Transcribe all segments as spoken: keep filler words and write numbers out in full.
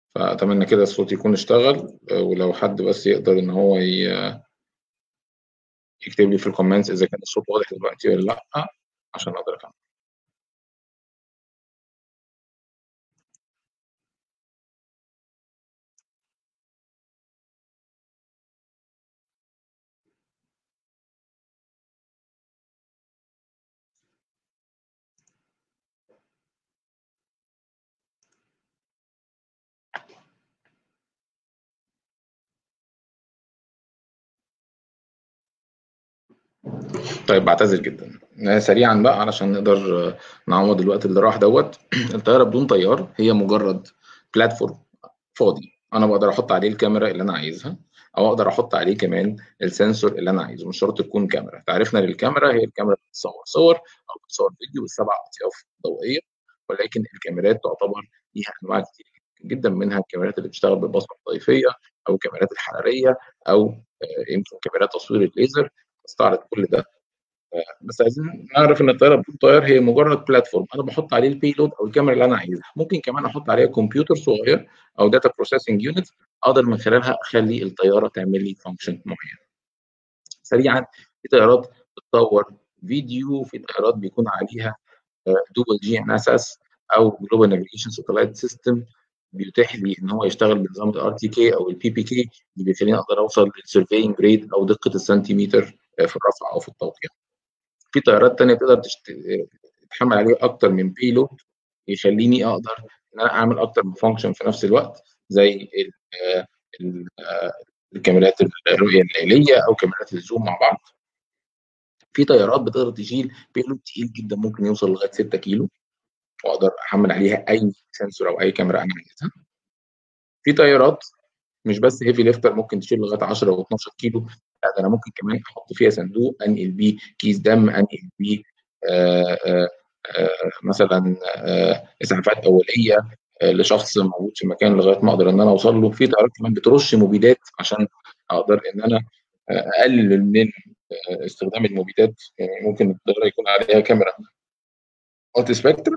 فأتمنى كده الصوت يكون اشتغل، ولو حد بس يقدر إن هو يكتب لي في الكومنتس إذا كان الصوت واضح دلوقتي ولا لأ، عشان أقدر أكمل. طيب بعتذر جدا. سريعا بقى علشان نقدر نعوض الوقت اللي راح دوت. الطياره بدون طيار هي مجرد بلاتفورم فاضي، انا بقدر احط عليه الكاميرا اللي انا عايزها، او اقدر احط عليه كمان السنسور اللي انا عايزه. مش شرط تكون كاميرا. تعرفنا للكاميرا هي الكاميرا بتصور صور او بتصور فيديو بالسبع اطياف ضوئيه، ولكن الكاميرات تعتبر ليها انواع كتير جدا، منها الكاميرات اللي بتشتغل بالبصمه الطيفيه، او الكاميرات الحراريه، او يمكن كاميرات تصوير الليزر. استعرض كل ده. بس عايزين نعرف ان الطياره بدون طيار هي مجرد بلاتفورم انا بحط عليه البيلود او الكاميرا اللي انا عايزها. ممكن كمان احط عليها كمبيوتر صغير او داتا بروسيسنج يونت، اقدر من خلالها اخلي الطياره تعمل لي فانكشن معين. سريعا، في طيارات بتصور فيديو، في طيارات بيكون عليها دوبل جي ان اس اس او جلوبال نافيجيشن ساتلايت سيستم، بيتيح لي ان هو يشتغل بنظام الار تي كي او البي بي كي، اللي بيخليني اقدر اوصل للسيرفينج جريد او دقه السنتيمتر في الرفع او في التوقيع. في طيارات تانية تقدر تشت... تحمل عليه اكتر من بيلود، يخليني اقدر ان انا اعمل اكتر من فانكشن في نفس الوقت، زي ال ال الكاميرات الرؤيه الليليه او كاميرات الزوم مع بعض. في طيارات بتقدر تشيل بيلود تقيل جدا، ممكن يوصل لغايه ستة كيلو، واقدر احمل عليها اي سنسور او اي كاميرا انا عايزها. في طيارات مش بس هيفي ليفتر، ممكن تشيل لغايه عشرة و اتناشر كيلو، لا ده انا ممكن كمان احط فيها صندوق انقل بيه كيس دم، انقل بيه آآ آآ آآ مثلًا آآ اسعافات اوليه آآ لشخص موجود في مكان لغايه ما اقدر ان انا اوصل له. في طيارات كمان بترش مبيدات عشان اقدر ان انا اقلل من استخدام المبيدات. يعني ممكن الطياره يكون عليها كاميرا مالتي سبيكترم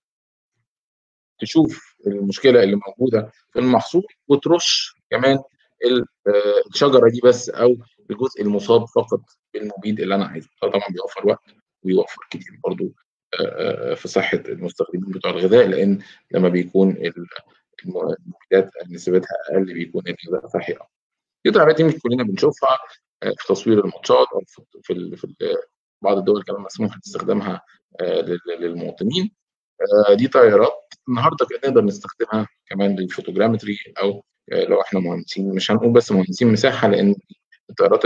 تشوف المشكله اللي موجوده في المحصول وترش كمان الشجره دي بس، او الجزء المصاب فقط بالمبيد اللي انا عايزه. طبعا بيوفر وقت ويوفر كتير برضو في صحه المستخدمين بتوع الغذاء، لان لما بيكون المبيدات نسبتها اقل بيكون الغذاء صحي اكتر. دي طبعا دي مش كلنا بنشوفها في تصوير الماتشات، او في في بعض الدول كمان مسموح استخدامها للمواطنين. دي طيارات النهارده نقدر نستخدمها كمان للفوتوجرامتري، او لو احنا مهندسين، مش هنقول بس مهندسين مساحه، لان الطيارات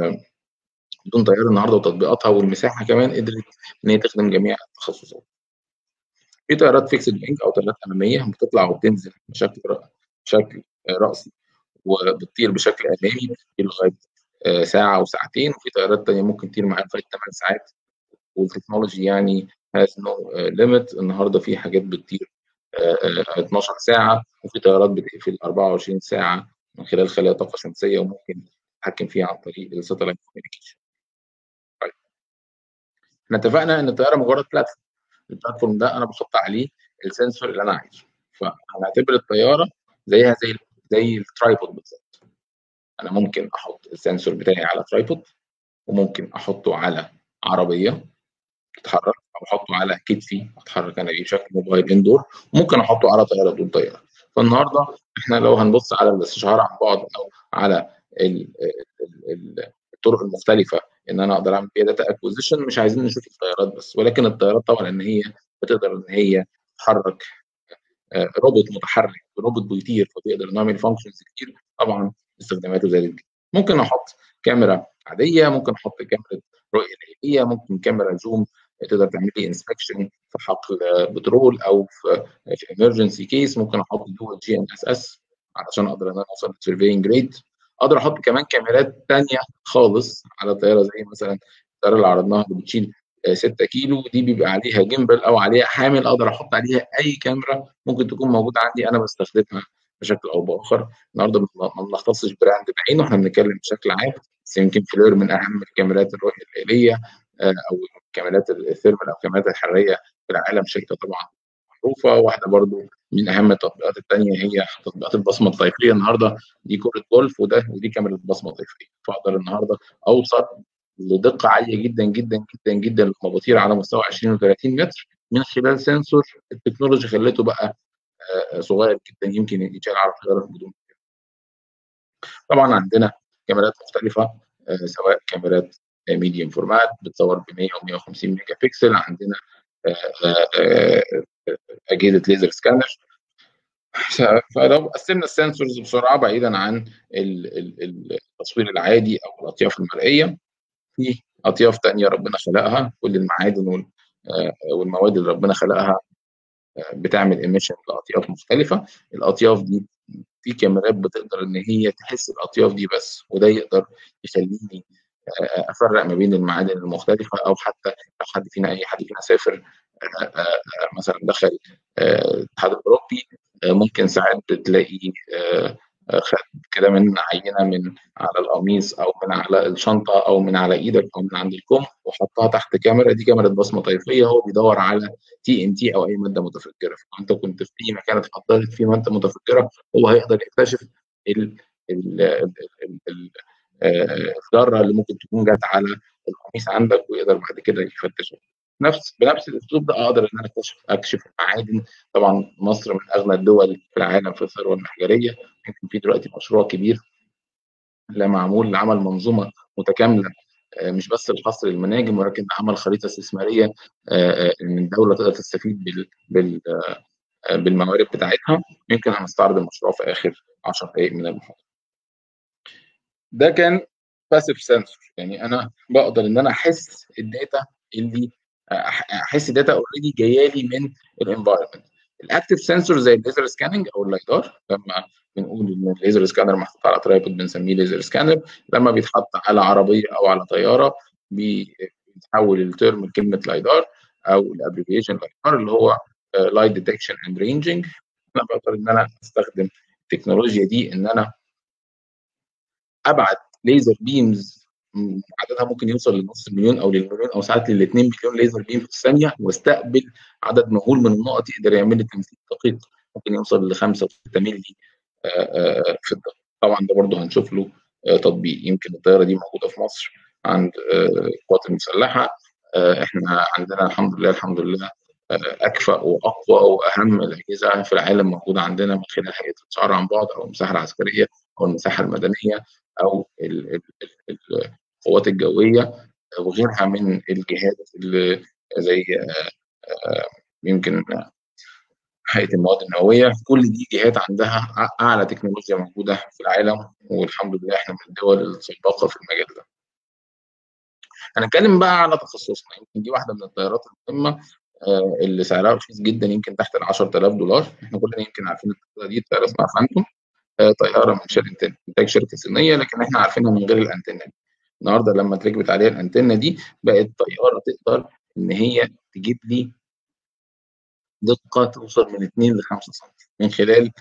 بدون طيار النهارده وتطبيقاتها والمساحه كمان قدرت ان هي تخدم جميع التخصصات. في طيارات فيكسد وينج او طيارات اماميه بتطلع وبتنزل بشكل بشكل راسي، وبتطير بشكل امامي لغايه ساعه وساعتين. وفي طيارات ثانيه ممكن تطير معاك لغايه ثمان ساعات، والتكنولوجي يعني هاز نو ليميت. النهارده في حاجات بتطير اتناشر ساعه، وفي طيارات بتقفل اربعة وعشرين ساعه من خلال خلايا طاقه شمسيه، وممكن تتحكم فيها عن طريق الساتلايت كوميونيكيشن. طيب، احنا اتفقنا ان الطياره مجرد بلاتفورم. البلاتفورم ده انا بحط عليه السنسور اللي انا عايزه، فهنعتبر الطياره زيها زي زي الترايبود بالظبط. انا ممكن احط السنسور بتاعي على ترايبود، وممكن احطه على عربيه تتحرك، او احطه على كتفي اتحرك انا بيه بشكل موبايل اندور، وممكن احطه على طياره بدون طياره. فالنهارده احنا لو هنبص على الاستشعار عن بعد، او على ال ال ال الطرق المختلفه ان انا اقدر اعمل فيها داتا اكوزيشن، مش عايزين نشوف الطيارات بس، ولكن الطيارات طبعا ان هي بتقدر ان هي تحرك روبوت متحرك، روبوت بيطير فبيقدر نعمل فانكشنز كتير. طبعا استخداماته زادت جدا. ممكن احط كاميرا عاديه، ممكن احط كاميرا رؤيه ليليه، ممكن كاميرا زوم تقدر تعمل لي انسبكشن في حقل بترول، او في في ايمرجنسي كيس. ممكن احط دول جي ان اس اس علشان اقدر ان انا اوصل للسيرفينج جريد. اقدر احط كمان كاميرات ثانيه خالص على الطياره، زي مثلا الطياره اللي عرضناها اللي بتشيل ستة كيلو، دي بيبقى عليها جيمبل او عليها حامل، اقدر احط عليها اي كاميرا ممكن تكون موجوده عندي انا بستخدمها بشكل او باخر. النهارده ما بنختصش براند بعينه، احنا بنتكلم بشكل عام. بس يمكن فلير من اهم الكاميرات الرؤيه الليليه او كاميرات الثيرمال او الكاميرات الحراريه في العالم، شركه طبعا معروفه. واحده برضو من اهم التطبيقات الثانيه هي تطبيقات البصمه الطيفيه. النهارده دي كره جولف وده ودي كاميرا بصمه طيفيه، فاقدر النهارده اوصل لدقه عاليه جدا جدا جدا جدا لما بطير على مستوى عشرين و30 متر من خلال سنسور التكنولوجي خلته بقى صغير جدا يمكن يتشال على الطياره بدون. طبعا عندنا كاميرات مختلفه، سواء كاميرات ميديوم فورمات بتصور ب مية و مية وخمسين ميجا بكسل، عندنا اجهزه ليزر سكانر. فلو قسمنا السنسورز بسرعه بعيدا عن التصوير العادي او الاطياف المرئيه، في اطياف ثانيه ربنا خلقها، كل المعادن والمواد اللي ربنا خلقها بتعمل ايميشن لاطياف مختلفه. الاطياف دي في كاميرات بتقدر ان هي تحس الاطياف دي بس، وده يقدر يخليني افرق ما بين المعادن المختلفه. او حتى لو حد فينا اي حد فينا سافر مثلا دخل الاتحاد الاوروبي، ممكن ساعات تلاقي خد كده من عينه من على القميص او من على الشنطه او من على ايدك او من عند الكم وحطها تحت كاميرا، دي كاميرا بصمه طيفيه. هو بيدور على تي ان تي او اي ماده متفجره، فانت كنت في اي مكان اتحطت فيه ماده متفجره هو هيقدر يكتشف ال ال ال ال الذره اللي ممكن تكون جت على القميص عندك، ويقدر بعد كده يفتشها. نفس بنفس الاسلوب ده اقدر ان انا اكتشف اكشف المعادن. طبعا مصر من اغنى الدول في العالم في الثروه المحجريه، يمكن في دلوقتي مشروع كبير لا معمول لعمل منظومه متكامله، مش بس لحصر المناجم ولكن عمل خريطه استثماريه ان الدوله تقدر تستفيد بال بال بالموارد بتاعتها. يمكن هنستعرض المشروع في اخر عشر دقائق من المحاضره. ده كان باسيف سنسور، يعني انا بقدر ان انا احس الداتا اللي احس الداتا اوريدي جايه لي من الانفايرمنت. الاكتف سنسور زي الليزر سكاننج او اللايدار، لما بنقول ان الليزر سكانر محطوط على ترايبود بنسميه ليزر سكانر، لما بيتحط على عربيه او على طياره بيتحول الترم لكلمه لايدار او الابريفيشن لايدار اللي هو لايت ديتكشن اند رينجنج. انا بقدر ان انا استخدم التكنولوجيا دي ان انا ابعت ليزر بيمز عددها ممكن يوصل لنص مليون او للمليون او ساعات لل اتنين مليون ليزر بيم في الثانيه، واستقبل عدد مهول من النقط يقدر يعمل لي تمثيل دقيق ممكن يوصل ل خمسة و6 مللي في الدقيقه. طبعا ده برضه هنشوف له تطبيق. يمكن الطياره دي موجوده في مصر عند القوات المسلحه. احنا عندنا الحمد لله الحمد لله اكفأ واقوى واهم الاجهزه في العالم موجوده عندنا من خلال هيئه الشعر عن بعد او المساحه العسكريه او المساحه المدنيه او القوات الجويه وغيرها من الجهات اللي زي يمكن هيئه المواد النوويه. كل دي جهات عندها اعلى تكنولوجيا موجوده في العالم، والحمد لله احنا من الدول السابقه في المجال ده. هنتكلم بقى على تخصصنا. يمكن دي واحده من الطيارات المهمه اللي سعرها رخيص جدا، يمكن تحت ال عشرة آلاف دولار. احنا كلنا يمكن عارفين الطياره دي، طياره اسمها فانتوم، طياره من شركه انتاج شركه صينيه، لكن احنا عارفينها من غير الانتنه دي. النهارده لما اتركبت عليها الانتنه دي بقت طياره تقدر ان هي تجيب لي دقه توصل من اتنين ل خمسة سم من خلال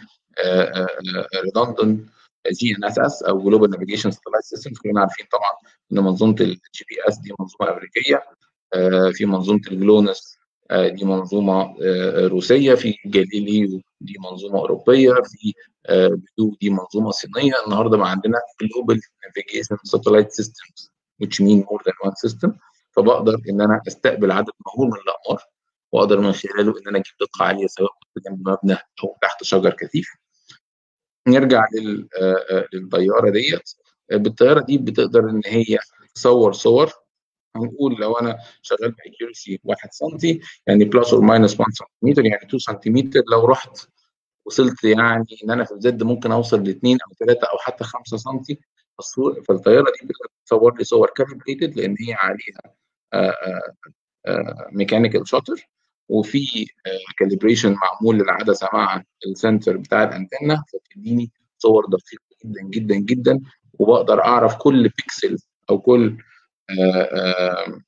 ريدندنت جي ان اس اس او جلوبال نافيجيشن ساتلايت سيستم. كلنا عارفين طبعا ان منظومه الجي بي اس دي منظومه امريكيه، في منظومه الجلونس دي منظومه روسيه، في جاليليو دي منظومه اوروبيه، في بدو دي منظومه صينيه. النهارده بقى عندنا جلوبال نافيجيشن ساتلايت سيستمز which mean more than one system. فبقدر ان انا استقبل عدد مهول من الاقمار واقدر من خلاله ان انا اجيب دقه عاليه سواء كنت جنب مبنى او تحت شجر كثيف. نرجع للطياره ديت. بالطياره دي بتقدر ان هي تصور صور. هنقول لو انا شغال باكيورسي واحد سم يعني بلس اور ماينس واحد سم، يعني اتنين سم. لو رحت وصلت يعني ان انا في الزد ممكن اوصل ل اتنين او ثلاثة او حتى خمسة سم. فالطياره دي بتصور لي صور كاليبريتد لان هي عليها ميكانيكال شاتر، وفي كاليبريشن معمول للعدسه مع السنسور بتاع الانتنه، فبتديني صور دقيقه جدا جدا جدا. وبقدر اعرف كل بيكسل او كل آآ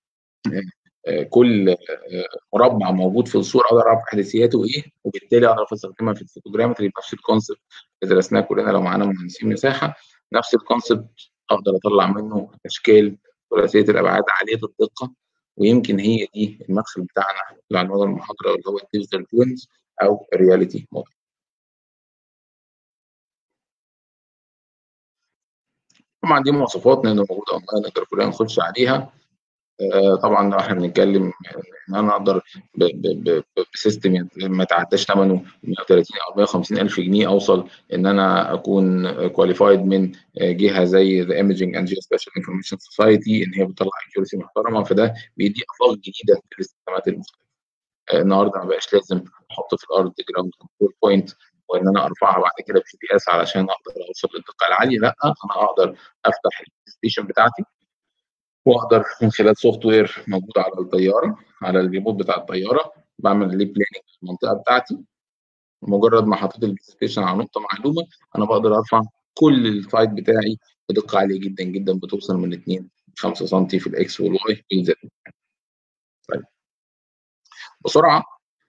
آآ كل مربع موجود في الصوره اقدر اعرف احداثياته ايه، وبالتالي اعرف استخدمها في الفوتوجرامتري بنفس الكونسبت اللي درسناه كلنا لو معانا مهندسين مساحه. نفس الكونسبت اقدر اطلع منه اشكال ثلاثيه الابعاد عاليه الدقه ويمكن هي دي المدخل بتاعنا لعنوان المحاضره اللي هو الديجيتال توينز او الرياليتي موديل. طبعا دي مواصفات لان موجوده اونلاين نقدر كلنا نخش عليها. آه، طبعا لو احنا بنتكلم ان انا اقدر بسيستم يعني ما تعداش ثمنه مية وتلاتين او مية وخمسين الف جنيه اوصل ان انا اكون كواليفايد من جهه زي ذا ايمجنج اند جيوسباشال انفورميشن سوسايتي ان هي بتطلع اكيورسي محترمه، فده بيدي افاق جديده في الاستخدامات المختلفه. آه، النهارده ما بقاش لازم احط في الارض جراوند كنترول بوينت وان انا ارفعها بعد كده بجي بي اس علشان اقدر اوصل للدقه العاليه، لا انا اقدر افتح الستيشن بتاعتي واقدر من خلال سوفت وير موجود على الطياره على الريموت بتاع الطياره بعمل لي بلاننج للمنطقه بتاعتي. مجرد ما حطيت البيس ستيشن على نقطه معلومه انا بقدر ارفع كل السايت بتاعي بدقه عاليه جدا جدا بتوصل من اتنين ل خمسة سم في الاكس والواي والزد. طيب بسرعه،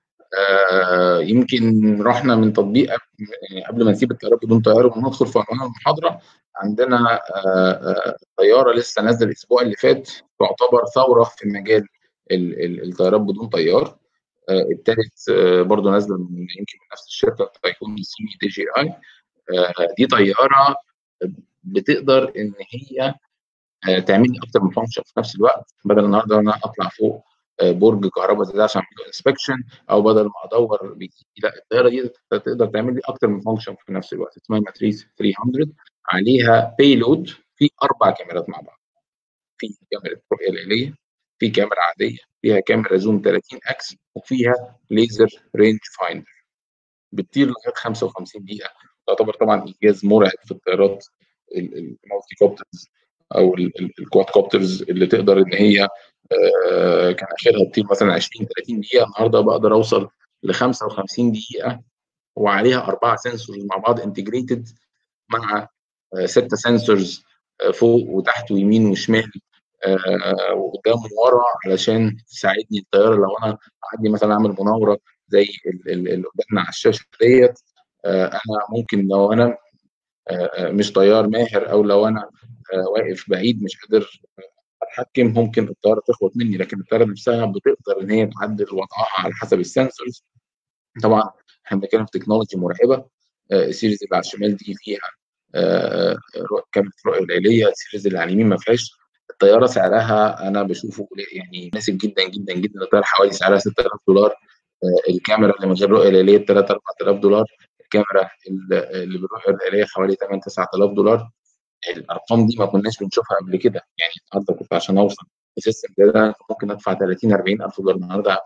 آه يمكن رحنا من تطبيق يعني قبل ما نسيب الطياره بدون طياره وندخل في عنوان المحاضره. عندنا آه آه طياره لسه نازله الاسبوع اللي فات تعتبر ثوره في مجال ال- ال- الطيارات بدون طيار. آه ابتدت آه برضو نازله من يمكن من نفس الشركه تايكون سيمي دي جي اي. آه دي طياره بتقدر ان هي آه، تعمل لي اكتر من فانكشن في نفس الوقت. بدل النهارده انا اطلع فوق آه، برج كهرباء زي ده عشان اعمل له انسبكشن او بدل ما ادور بيجي لا الطياره دي تقدر تعمل لي اكتر من فانكشن في نفس الوقت. اسمها ماتريس تلتمية، عليها بايلود في اربع كاميرات مع بعض. في كاميرا رؤيه ليليه، في كاميرا عاديه، فيها كاميرا زوم تلاتين اكس، وفيها ليزر رينج فايندر بتطير لغايه خمسة وخمسين دقيقه. تعتبر طبعا انجاز مرعب في الطيارات المالتي كوبترز او الكواد كوبترز اللي تقدر ان هي آه، كان اخرها تطير مثلا عشرين تلاتين دقيقه. النهارده بقدر اوصل ل خمسة وخمسين دقيقه وعليها اربعه سنسورز مع بعض انتجريتد مع آه، سته سنسورز فوق وتحت ويمين وشمال آه، وقدام وورا علشان تساعدني الطياره لو انا عندي مثلا اعمل مناوره زي ال- ال- اللي قدامنا على الشاشه ديت. آه، انا ممكن لو انا آه، آه، مش طيار ماهر او لو انا آه، واقف بعيد مش قادر اتحكم ممكن الطياره تخبط مني، لكن الطياره نفسها بتقدر ان هي تعدل وضعها على حسب السنسورز. طبعا احنا بنتكلم في تكنولوجي مرعبه. آه، السيريز اللي على الشمال دي فيها آه، آه، كاميرا رؤيه ليليه. السيريز اللي على اليمين ما فيهاش. الطياره سعرها انا بشوفه يعني مناسب جدا جدا جدا. الطياره حوالي سعرها ستة آلاف دولار. آه، الكاميرا اللي من غير رؤيه ليليه ب تلاتة اربعة آلاف دولار. الكاميرا اللي بالرؤيه الليليه حوالي تمنية تسعة آلاف دولار. الارقام دي ما كناش بنشوفها قبل كده. يعني النهارده كنت عشان اوصل لسيستم ده ممكن ادفع تلاتين اربعين الف دولار. النهارده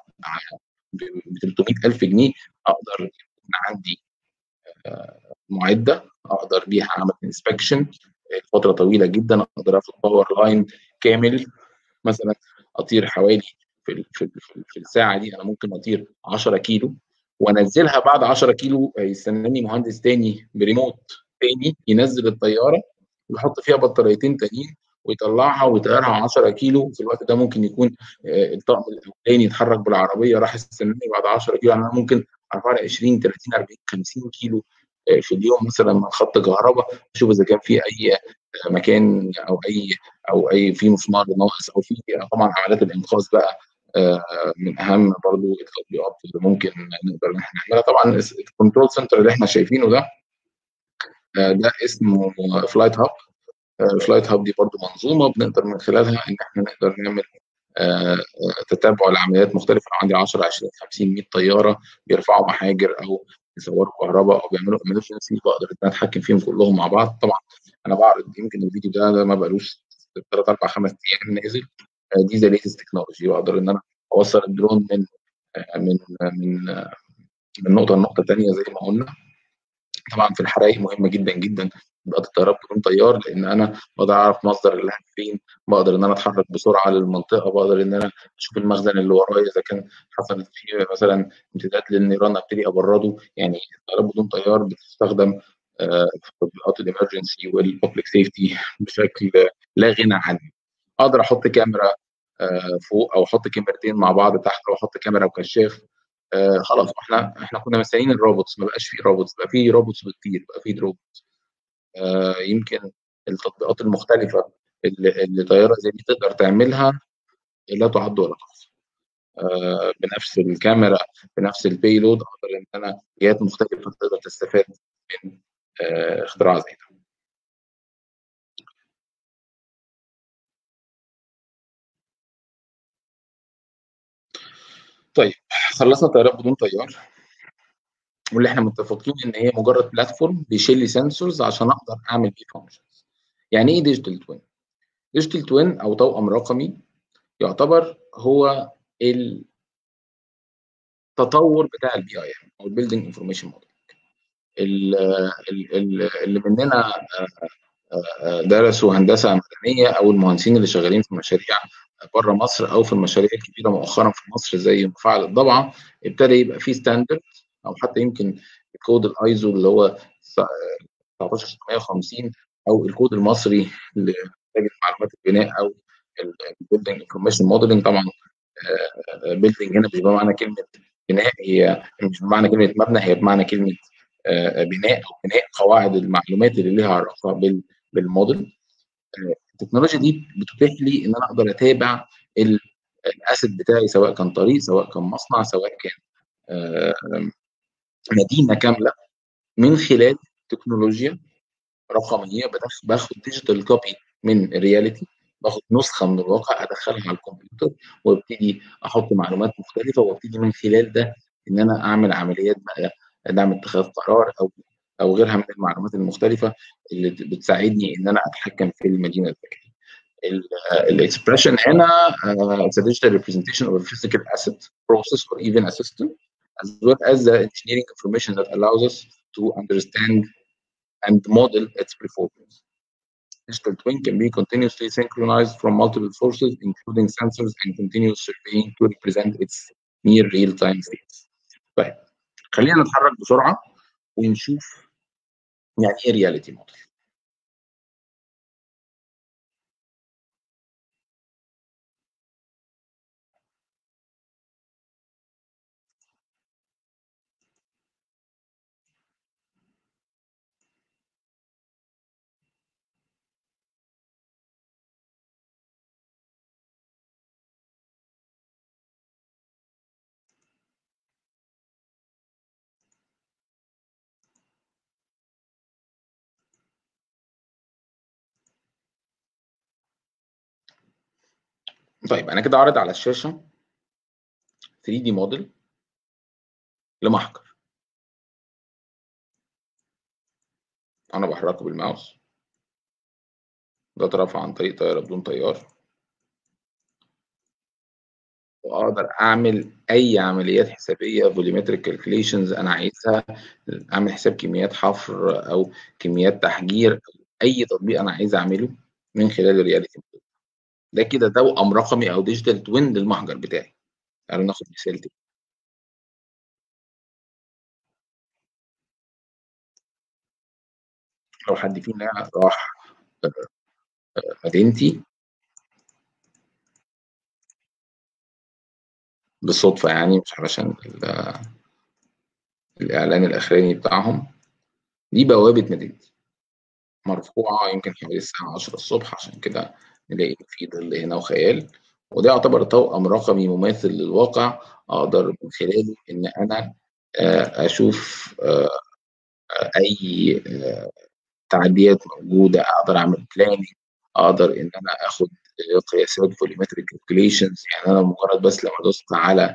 ب تلتمية الف جنيه اقدر يكون عندي آه، معده اقدر بيها اعمل انسبكشن فتره طويله جدا. اقدر اخد باور لاين كامل مثلا اطير حوالي في ال- في ال- في ال- في الساعه دي انا ممكن اطير عشرة كيلو وانزلها بعد عشرة كيلو. يستناني مهندس تاني بريموت تاني ينزل الطياره ويحط فيها بطاريتين تانيين ويطلعها ويطيرها عشرة كيلو. في الوقت ده ممكن يكون آه، الطقم الاولاني يتحرك بالعربيه راح يستناني بعد عشرة كيلو. يعني انا ممكن ارفع عشرين تلاتين اربعين خمسين كيلو آه، في اليوم مثلا من خط كهرباء. اشوف اذا كان في اي آه، مكان او اي او اي في مسمار ناقص او في طبعا عمليات الانقاذ بقى. آه، من اهم برضو التطبيقات اللي ممكن نقدر ان احنا نعملها. طبعا الكنترول سنتر اللي احنا شايفينه ده آه، ده اسمه فلايت هاب. الفلايت هاب دي برضو منظومه بنقدر من خلالها ان احنا نقدر نعمل آه، آه، تتبع لعمليات مختلفه. لو عندي عشرة عشرين خمسين مية طياره بيرفعوا محاجر او يصوروا كهرباء او بيعملوا ايمرجنسي بقدر ان انا اتحكم فيهم كلهم مع بعض. طبعا انا بعرض يمكن الفيديو ده, ده ما بقالوش ثلاث اربع خمس ايام نازل. آه، دي ذا ليتست تكنولوجي واقدر ان انا اوصل الدرون من آه، من آه، من آه، من نقطه لنقطه ثانيه زي ما قلنا. طبعا في الحرائق مهمه جدا جدا بقى الطيارات بدون طيار لان انا بقدر اعرف مصدر اللهب فين. بقدر ان انا اتحرك بسرعه للمنطقه. بقدر ان انا اشوف المخزن اللي ورايا اذا كان حصلت فيه مثلا امتداد للنيران ابتدي ابرده. يعني الطيارات بدون طيار بتستخدم آه، في تطبيقات الامرجنسي والببليك سيفتي بشكل لا غنى عنه. اقدر احط كاميرا آه، فوق او احط كاميرتين مع بعض تحت او احط كاميرا وكشاف. آه خلاص احنا احنا كنا مستنيين الروبوتس ما بقاش في روبوتس بقى في روبوتس بتطير بقى في درون. آه يمكن التطبيقات المختلفه اللي, اللي طياره زي دي تقدر تعملها لا تعد ولا تحصى. آه، بنفس الكاميرا، بنفس البيلود، اقدر ان انا جهات مختلفه تقدر تستفاد من آه، اختراع زي ده. طيب، خلصنا طيارات بدون طيار، واللي احنا متفقين ان هي مجرد بلاتفورم بيشيل لي سنسورز عشان اقدر اعمل بيه فانكشنز. يعني ايه ديجيتال توين؟ ديجيتال توين او توأم رقمي يعتبر هو التطور بتاع البي اي ام او البيلدينج انفورميشن موديل. اللي مننا درسوا هندسه مدنيه او المهندسين اللي شغالين في مشاريع بره مصر او في المشاريع الكبيره مؤخرا في مصر زي مفاعل الضبعه، ابتدى يبقى في ستاندرد او حتى يمكن الكود الايزو اللي هو تسعتاشر ستمية وخمسين او الكود المصري لإنتاج معلومات البناء او البيلدنج انفورميشن موديلنج. طبعا بيلدنج هنا مش بمعنى كلمه بناء، هي مش بمعنى كلمه مبنى، هي بمعنى كلمه آه، بناء او بناء قواعد المعلومات اللي ليها علاقه بال- بالموديل. آه، التكنولوجيا دي بتتيح لي ان انا اقدر اتابع الاسيت بتاعي، سواء كان طريق، سواء كان مصنع، سواء كان آه، مدينه كامله، من خلال تكنولوجيا رقميه. بدخ- باخد ديجيتال كوبي من الرياليتي، باخد نسخه من الواقع ادخلها على الكمبيوتر، وابتدي احط معلومات مختلفه، وابتدي من خلال ده ان انا اعمل عمليات بقى دعم اتخاذ قرار او او غيرها من المعلومات المختلفه اللي بتساعدني ان انا اتحكم في المدينه الذكيه. الاكسبريشن هنا uh, it's a digital representation of a physical asset, process, or even a system, as well as the engineering information that allows us to understand and model its performance. Digital twin can be continuously synchronized from multiple sources, including sensors and continuous surveying, to represent its near real-time states. طيب، خلينا نتحرك بسرعه ونشوف يعني ايه رياليتي موديل. طيب، انا كده عارض على الشاشه ثري دي موديل لمحجر. انا بحركه بالماوس، ده اترفع عن طريق طياره بدون طيار، واقدر اعمل اي عمليات حسابيه فوليومتريك كالكوليشنز انا عايزها، اعمل حساب كميات حفر او كميات تحجير، اي تطبيق انا عايز اعمله من خلال الرياليتي موديل. ده كده توأم رقمي او ديجيتال توين للمحجر بتاعي. تعالوا ناخد مثال تاني. لو حد فينا راح مدينتي بالصدفه، يعني مش علشان الاعلان الاخراني بتاعهم، دي بوابه مدينتي مرفوعه يمكن حوالي الساعه عشرة الصبح، عشان كده نلاقي في ظل هنا وخيال. وده يعتبر توأم رقمي مماثل للواقع، اقدر من خلاله ان انا آه، اشوف آه، اي آه، تعديات موجوده، اقدر اعمل بلاننج، اقدر ان انا اخد قياسات فوليومتريك كالكوليشنز. يعني انا مجرد بس لما دوست على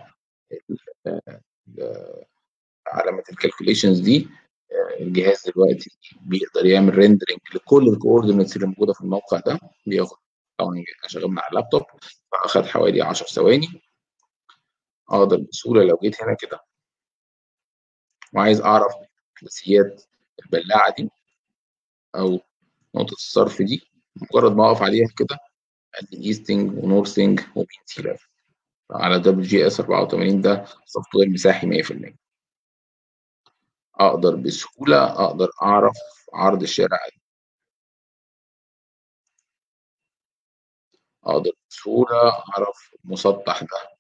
علامه الكالكوليشنز دي، آه، الجهاز دلوقتي بيقدر يعمل ريندرنج لكل الكوردينتس اللي موجوده في الموقع ده. بياخد، طبعا انا شغال من على اللابتوب، فاخد حوالي عشر ثواني. اقدر بسهوله لو جيت هنا كده وعايز اعرف احداثيات البلاعه دي او نقطه الصرف دي، مجرد ما اقف عليها كده قال لي ايستنج ونورثنج ومين سي ليفل على دبليو جي اس اربعة وتمانين. ده سوفت وير مساحي مية في المية. اقدر بسهوله اقدر اعرف عرض الشارع، اقدر بسهوله اعرف المسطح ده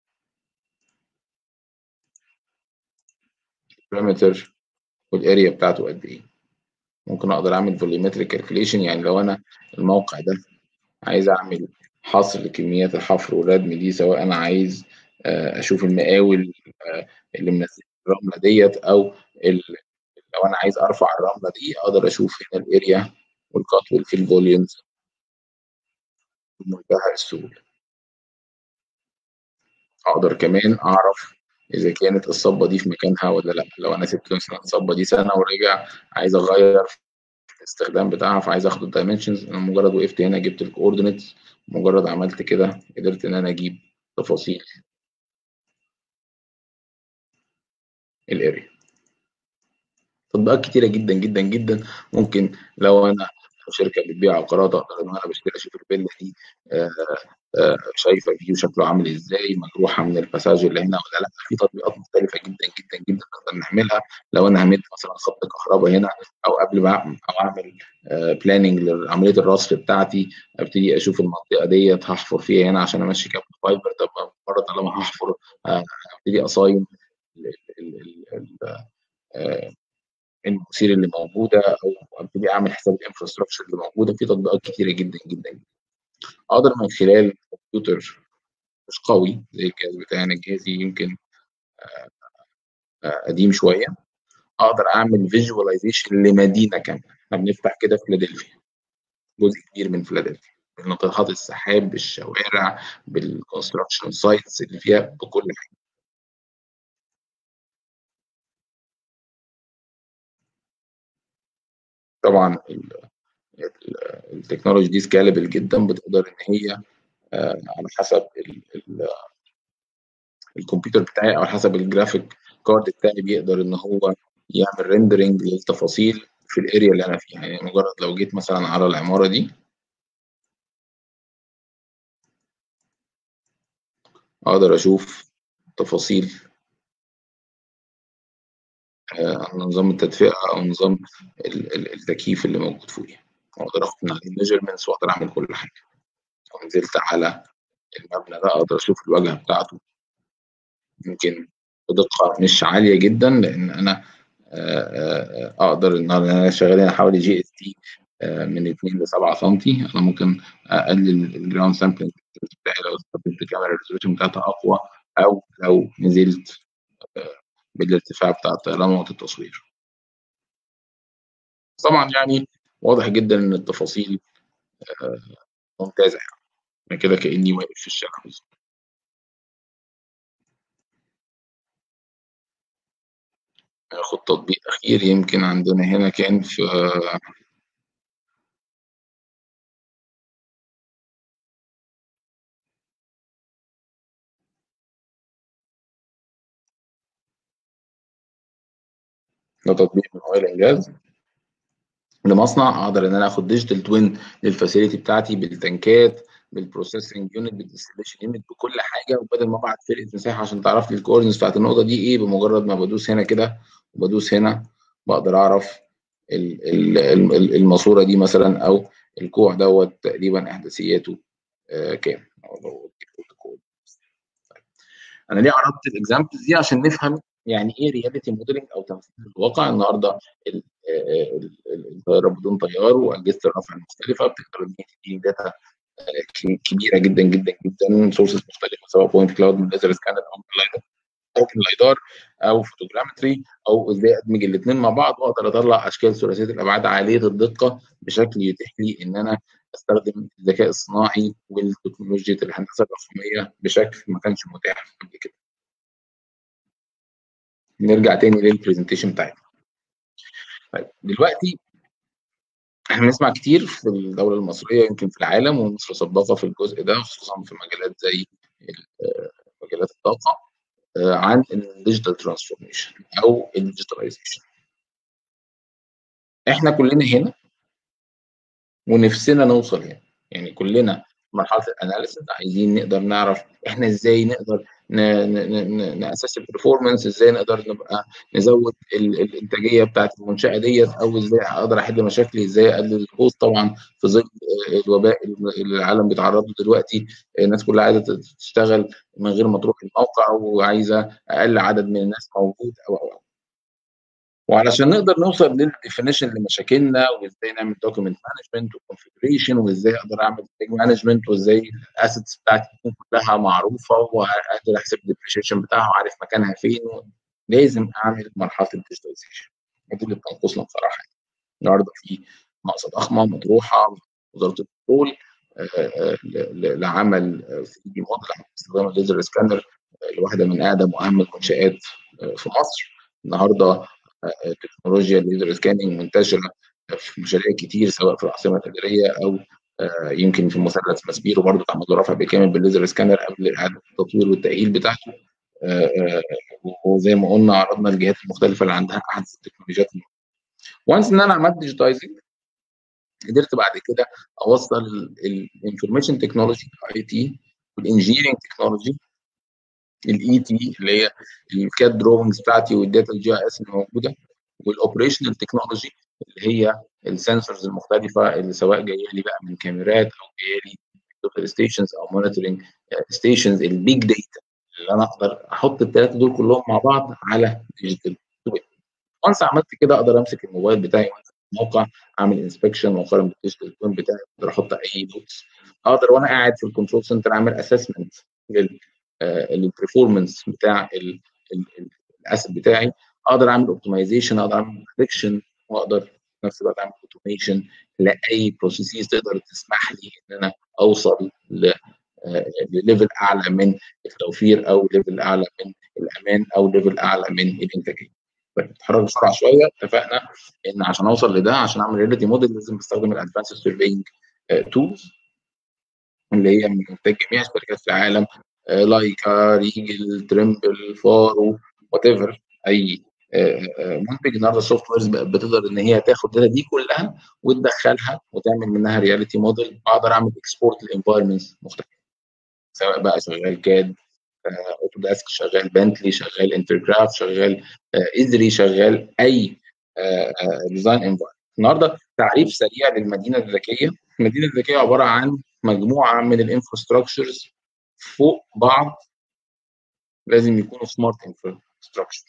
البريمتر والاريا بتاعته قد ايه. ممكن اقدر اعمل فوليومتريك كالكوليشن، يعني لو انا الموقع ده عايز اعمل حصر لكميات الحفر والردم دي، سواء انا عايز آه، اشوف المقاول آه، اللي منزل الرمله ديت، او ال- لو انا عايز ارفع الرمله دي اقدر اشوف هنا الاريا والقط والفيل فوليومز بمنتهى السهوله. اقدر كمان اعرف اذا كانت الصبه دي في مكانها ولا لا. لو انا سبت مثلا الصبه دي سنه ورجع عايز اغير في الاستخدام بتاعها، فعايز اخد الدايمنشنز، انا مجرد وقفت هنا جبت الكوردينتس، مجرد عملت كده قدرت ان انا اجيب تفاصيل الاريا. تطبيقات كتيره جدا جدا جدا. ممكن لو انا شركه بتبيع عقارات اقدر ان انا بشتري اشوف الفيلا دي آه، آه، شايفه الفيو شكله عامل ازاي، مجروحه من الباساج اللي هنا ولا لا. في تطبيقات مختلفه جدا جدا جدا نقدر نعملها. لو انا همد مثلا خط كهرباء هنا، او قبل ما أعمل- او اعمل بلاننج لعمليه الرصف بتاعتي، ابتدي اشوف المنطقه ديت هحفر فيها هنا عشان امشي كابل فايبر. طب مره طالما هحفر آه، ابتدي اصاين ال- ال- ال- ال- آه، المواسير اللي موجوده، او ابتدي اعمل حساب الانفراستراكشر اللي موجوده. في تطبيقات كتيره جدا جدا. اقدر من خلال كمبيوتر مش قوي زي الجهاز بتاعنا، جهازي يمكن آه، قديم شويه، اقدر اعمل فيجواليزيشن لمدينه كامله. احنا بنفتح كده فيلادلفيا، جزء كبير من فيلادلفيا، بناطحات السحاب، بالشوارع، بالكونستراكشن سايتس اللي فيها، بكل حاجه. طبعا ال- ال- التكنولوجي دي سكالبل جدا، بتقدر ان هي آه، على حسب ال- ال- الكمبيوتر بتاعي او على حسب الجرافيك كارد بتاعي بيقدر ان هو يعمل ريندرنج للتفاصيل في الاريا اللي انا فيها. يعني مجرد لو جيت مثلا على العماره دي اقدر اشوف تفاصيل آه، عن نظام التدفئه او نظام ال- ال- التكييف اللي موجود فوقيه، واقدر اخد من عليه ميجرمنتس واقدر اعمل كل حاجه. لو نزلت على المبنى ده اقدر اشوف الواجهه بتاعته، يمكن بدقه مش عاليه جدا، لان انا آه، آه، آه، اقدر ان انا شغال هنا حوالي جي اس تي من اتنين ل سبعة سم. انا ممكن اقلل الجراوند سامبلنج بتاعي لو استخدمت كاميرا الريزولوشن بتاعتها اقوى، او لو نزلت آه، بالارتفاع بتاع الطيران وقت التصوير. طبعا يعني واضح جدا ان التفاصيل آه، ممتازه. يعني أنا كده كاني واقف في الشارع بالظبط. ناخد تطبيق اخير يمكن عندنا هنا كان في آه، ده تطبيق من اويل اند جاز لمصنع. اقدر ان انا اخد ديجيتال توين للفاسيلتي بتاعتي، بالتنكات، بالبروسيسنج يونت، بالديستليشن يونت، بكل حاجه. وبدل ما ابعت فرقه مساحه عشان تعرف لي الكوردينتس بتاعت النقطه دي ايه، بمجرد ما بدوس هنا كده وبدوس هنا بقدر اعرف ال- ال- ال- الماسوره دي مثلا، او الكوع دوت تقريبا احداثياته آه، كام. أو لو- انا ليه عرضت الاكزامبلز دي؟ عشان نفهم يعني ايه رياليتي موديلنج او تمثيل الواقع. النهارده ال- آه، ال- ال- الطياره بدون طيار واجهزه الرفع المختلفه بتقدر ان هي تديني داتا كبيره جدا جدا جدا، سورسز مختلفه، سواء بوينت كلاود من ليزر سكانر، او ممكن لايدار، او فوتوجرامتري، او ازاي ادمج الاثنين مع بعض واقدر اطلع اشكال ثلاثيه الابعاد عاليه الدقه بشكل يتيح لي ان انا استخدم الذكاء الصناعي والتكنولوجيا الهندسه الرقميه بشكل ما كانش متاح قبل كده. نرجع تاني للبرزنتيشن بتاعتنا. طيب دلوقتي احنا بنسمع كتير في الدوله المصريه، يمكن في العالم، ومصر سباقه في الجزء ده، خصوصا في مجالات زي ال- مجالات الطاقه، آه، عن الديجيتال ترانسفورميشن او الديجيتاليزيشن. احنا كلنا هنا ونفسنا نوصل هنا. يعني كلنا في مرحله الاناليسيس عايزين نقدر نعرف احنا ازاي نقدر ن- ن- ن- ناسس البرفورمانس، ازاي نقدر نبقى نزود ال- الانتاجيه بتاعت المنشاه ديت، او ازاي اقدر احل مشاكلي، ازاي اقلل الكوست. طبعا في ظل آه، الوباء اللي العالم بيتعرض له دلوقتي، آه، الناس كلها عايزه تشتغل من غير ما تروح الموقع، وعايزه اقل عدد من الناس موجود، او او وعلشان نقدر نوصل للديفينيشن لمشاكلنا وازاي نعمل دوكيمنت مانجمنت وكونفيجريشن وازاي اقدر اعمل بيج مانجمنت وازاي الاسيتس بتاعتي تكون كلها معروفه واقدر احسب الديبريشيشن بتاعها وعارف مكانها فين، لازم اعمل مرحله الديجيتاليزيشن. دي اللي بتنقصنا بصراحه. النهارده في نقصه ضخمه مطروحه من وزاره البترول لعمل ثري دي موديل على استخدام الليزر سكانر لواحده من اقدم واهم المنشات في مصر. النهارده تكنولوجيا الليزر سكاننج منتشره في مشاريع كتير سواء في العاصمه الاداريه او يمكن في مثلث ماسبيرو برضه اتعمل له رفع بالكامل بالليزر سكانر قبل اعاده التطوير والتاهيل بتاعته. وزي ما قلنا عرضنا الجهات المختلفه اللي عندها احدث التكنولوجيات. وانس ان انا عملت ديجيتايزنج قدرت بعد كده اوصل الانفورميشن تكنولوجي اي تي والانجينيرنج تكنولوجي الاي تي اللي هي الكاد دروينجز بتاعتي والداتا الجي اي اس اللي موجوده والاوبريشنال تكنولوجي اللي هي السنسورز المختلفه اللي سواء جايه لي بقى من كاميرات او جايه لي من ستيشنز او مونيتورنج ستيشنز. البيج داتا اللي انا اقدر احط الثلاثه دول كلهم مع بعض على ديجيتال تويل. وانس عملت كده اقدر امسك الموبايل بتاعي موقع اعمل انسبكشن واقارن بالديجيتال توين بتاعي، اقدر احط اي نوتس، اقدر وانا قاعد في الكنترول سنتر اعمل اسسمنت للبرفورمانس بتاع الاسيت بتاعي، اقدر اعمل اوبتمايزيشن، اقدر اعمل بريدكشن، واقدر في نفس الوقت اعمل اوتوميشن لاي بروسيسز تقدر تسمح لي ان انا اوصل ل لليفل اعلى من التوفير او ليفل اعلى من الامان او ليفل اعلى من الانتاجيه. طيب نتحرك بسرعه شويه. اتفقنا ان عشان اوصل لده، عشان اعمل رياليتي موديل لازم استخدم الادفانس سيرفينج تولز اللي هي من انتاج جميع الشركات في العالم، لايكا، ريجل، تريمبل، فارو، وات ايفر. اي منتج النهارده السوفت ويرز بتقدر ان هي تاخد الداتا دي كلها وتدخلها وتعمل منها رياليتي موديل. اقدر اعمل اكسبورت لانفايرمنتس مختلفه سواء بقى شغال كاد، اوتوداسك، شغال بنتلي، شغال انترجراف، شغال ازري، شغال اي ديزاين انفايرمنت. النهارده تعريف سريع للمدينه الذكيه. المدينه الذكيه عباره عن مجموعه من الانفراستراكشرز فوق بعض لازم يكونوا سمارت انفراستراكشر.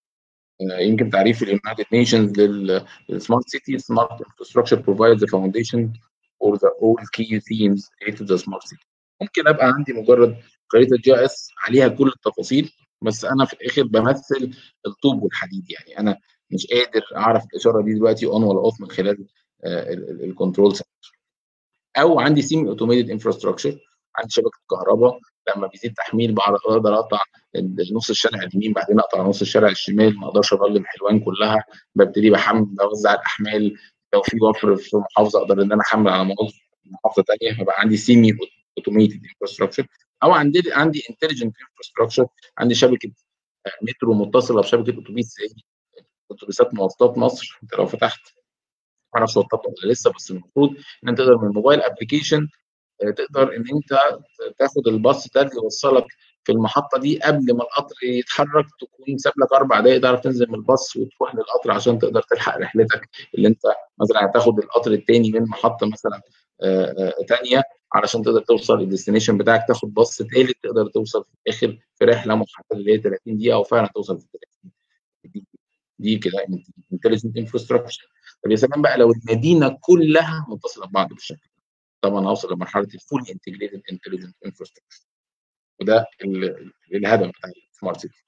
يمكن تعريف اليونايتد نيشنز للسمارت سيتي: سمارت انفراستراكشر provides the foundation for the all key themes related to the smart city. ممكن ابقى عندي مجرد خريطه جي اس عليها كل التفاصيل، بس انا في الاخر بمثل الطوب والحديد. يعني انا مش قادر اعرف الاشاره دي دلوقتي اون ولا اوف من خلال الكنترول سنتر. او عندي سيمي اوتوميتد انفراستراكشر، عندي شبكه كهرباء لما بيزيد تحميل بقدر اقطع نص الشارع اليمين بعدين اقطع نص الشارع الشمال، ما اقدرش اظلم حلوان كلها. ببتدي بحمل بوزع الاحمال، لو في وفر في محافظه اقدر ان انا احمل على محافظه ثانيه، فبقى عندي سيمي اوتوميتد انفراستراكشر. او عندي عندي انتليجنت انفراستراكشر، عندي شبكه مترو متصله بشبكه اتوبيس زي اتوبيسات مواصلات مصر. انت لو فتحت ما اعرفش هو اتطبق ولا لسه، بس المفروض ان انت تقدر من الموبايل ابلكيشن تقدر ان انت تاخد الباص ده اللي يوصلك في المحطه دي قبل ما القطر يتحرك، تكون ساب لك اربع دقائق تعرف تنزل من الباص وتروح للقطر عشان تقدر تلحق رحلتك اللي انت مثلا هتاخد القطر الثاني من محطه مثلا ثانيه علشان تقدر توصل للديستنيشن بتاعك، تاخد باص ثالث تقدر توصل في الاخر في رحله محدده اللي هي ثلاثين دقيقه وفعلا توصل في ثلاثين دقيقه. دي كده انتليجنت انفراستراكشر. طب يا سلام بقى لو المدينه كلها متصله ببعض بالشكل، طبعا هوصل لمرحله الفول انتجريتد انتليجنت انفراستراكشر، وده الهدف بتاع السمارت سيتي.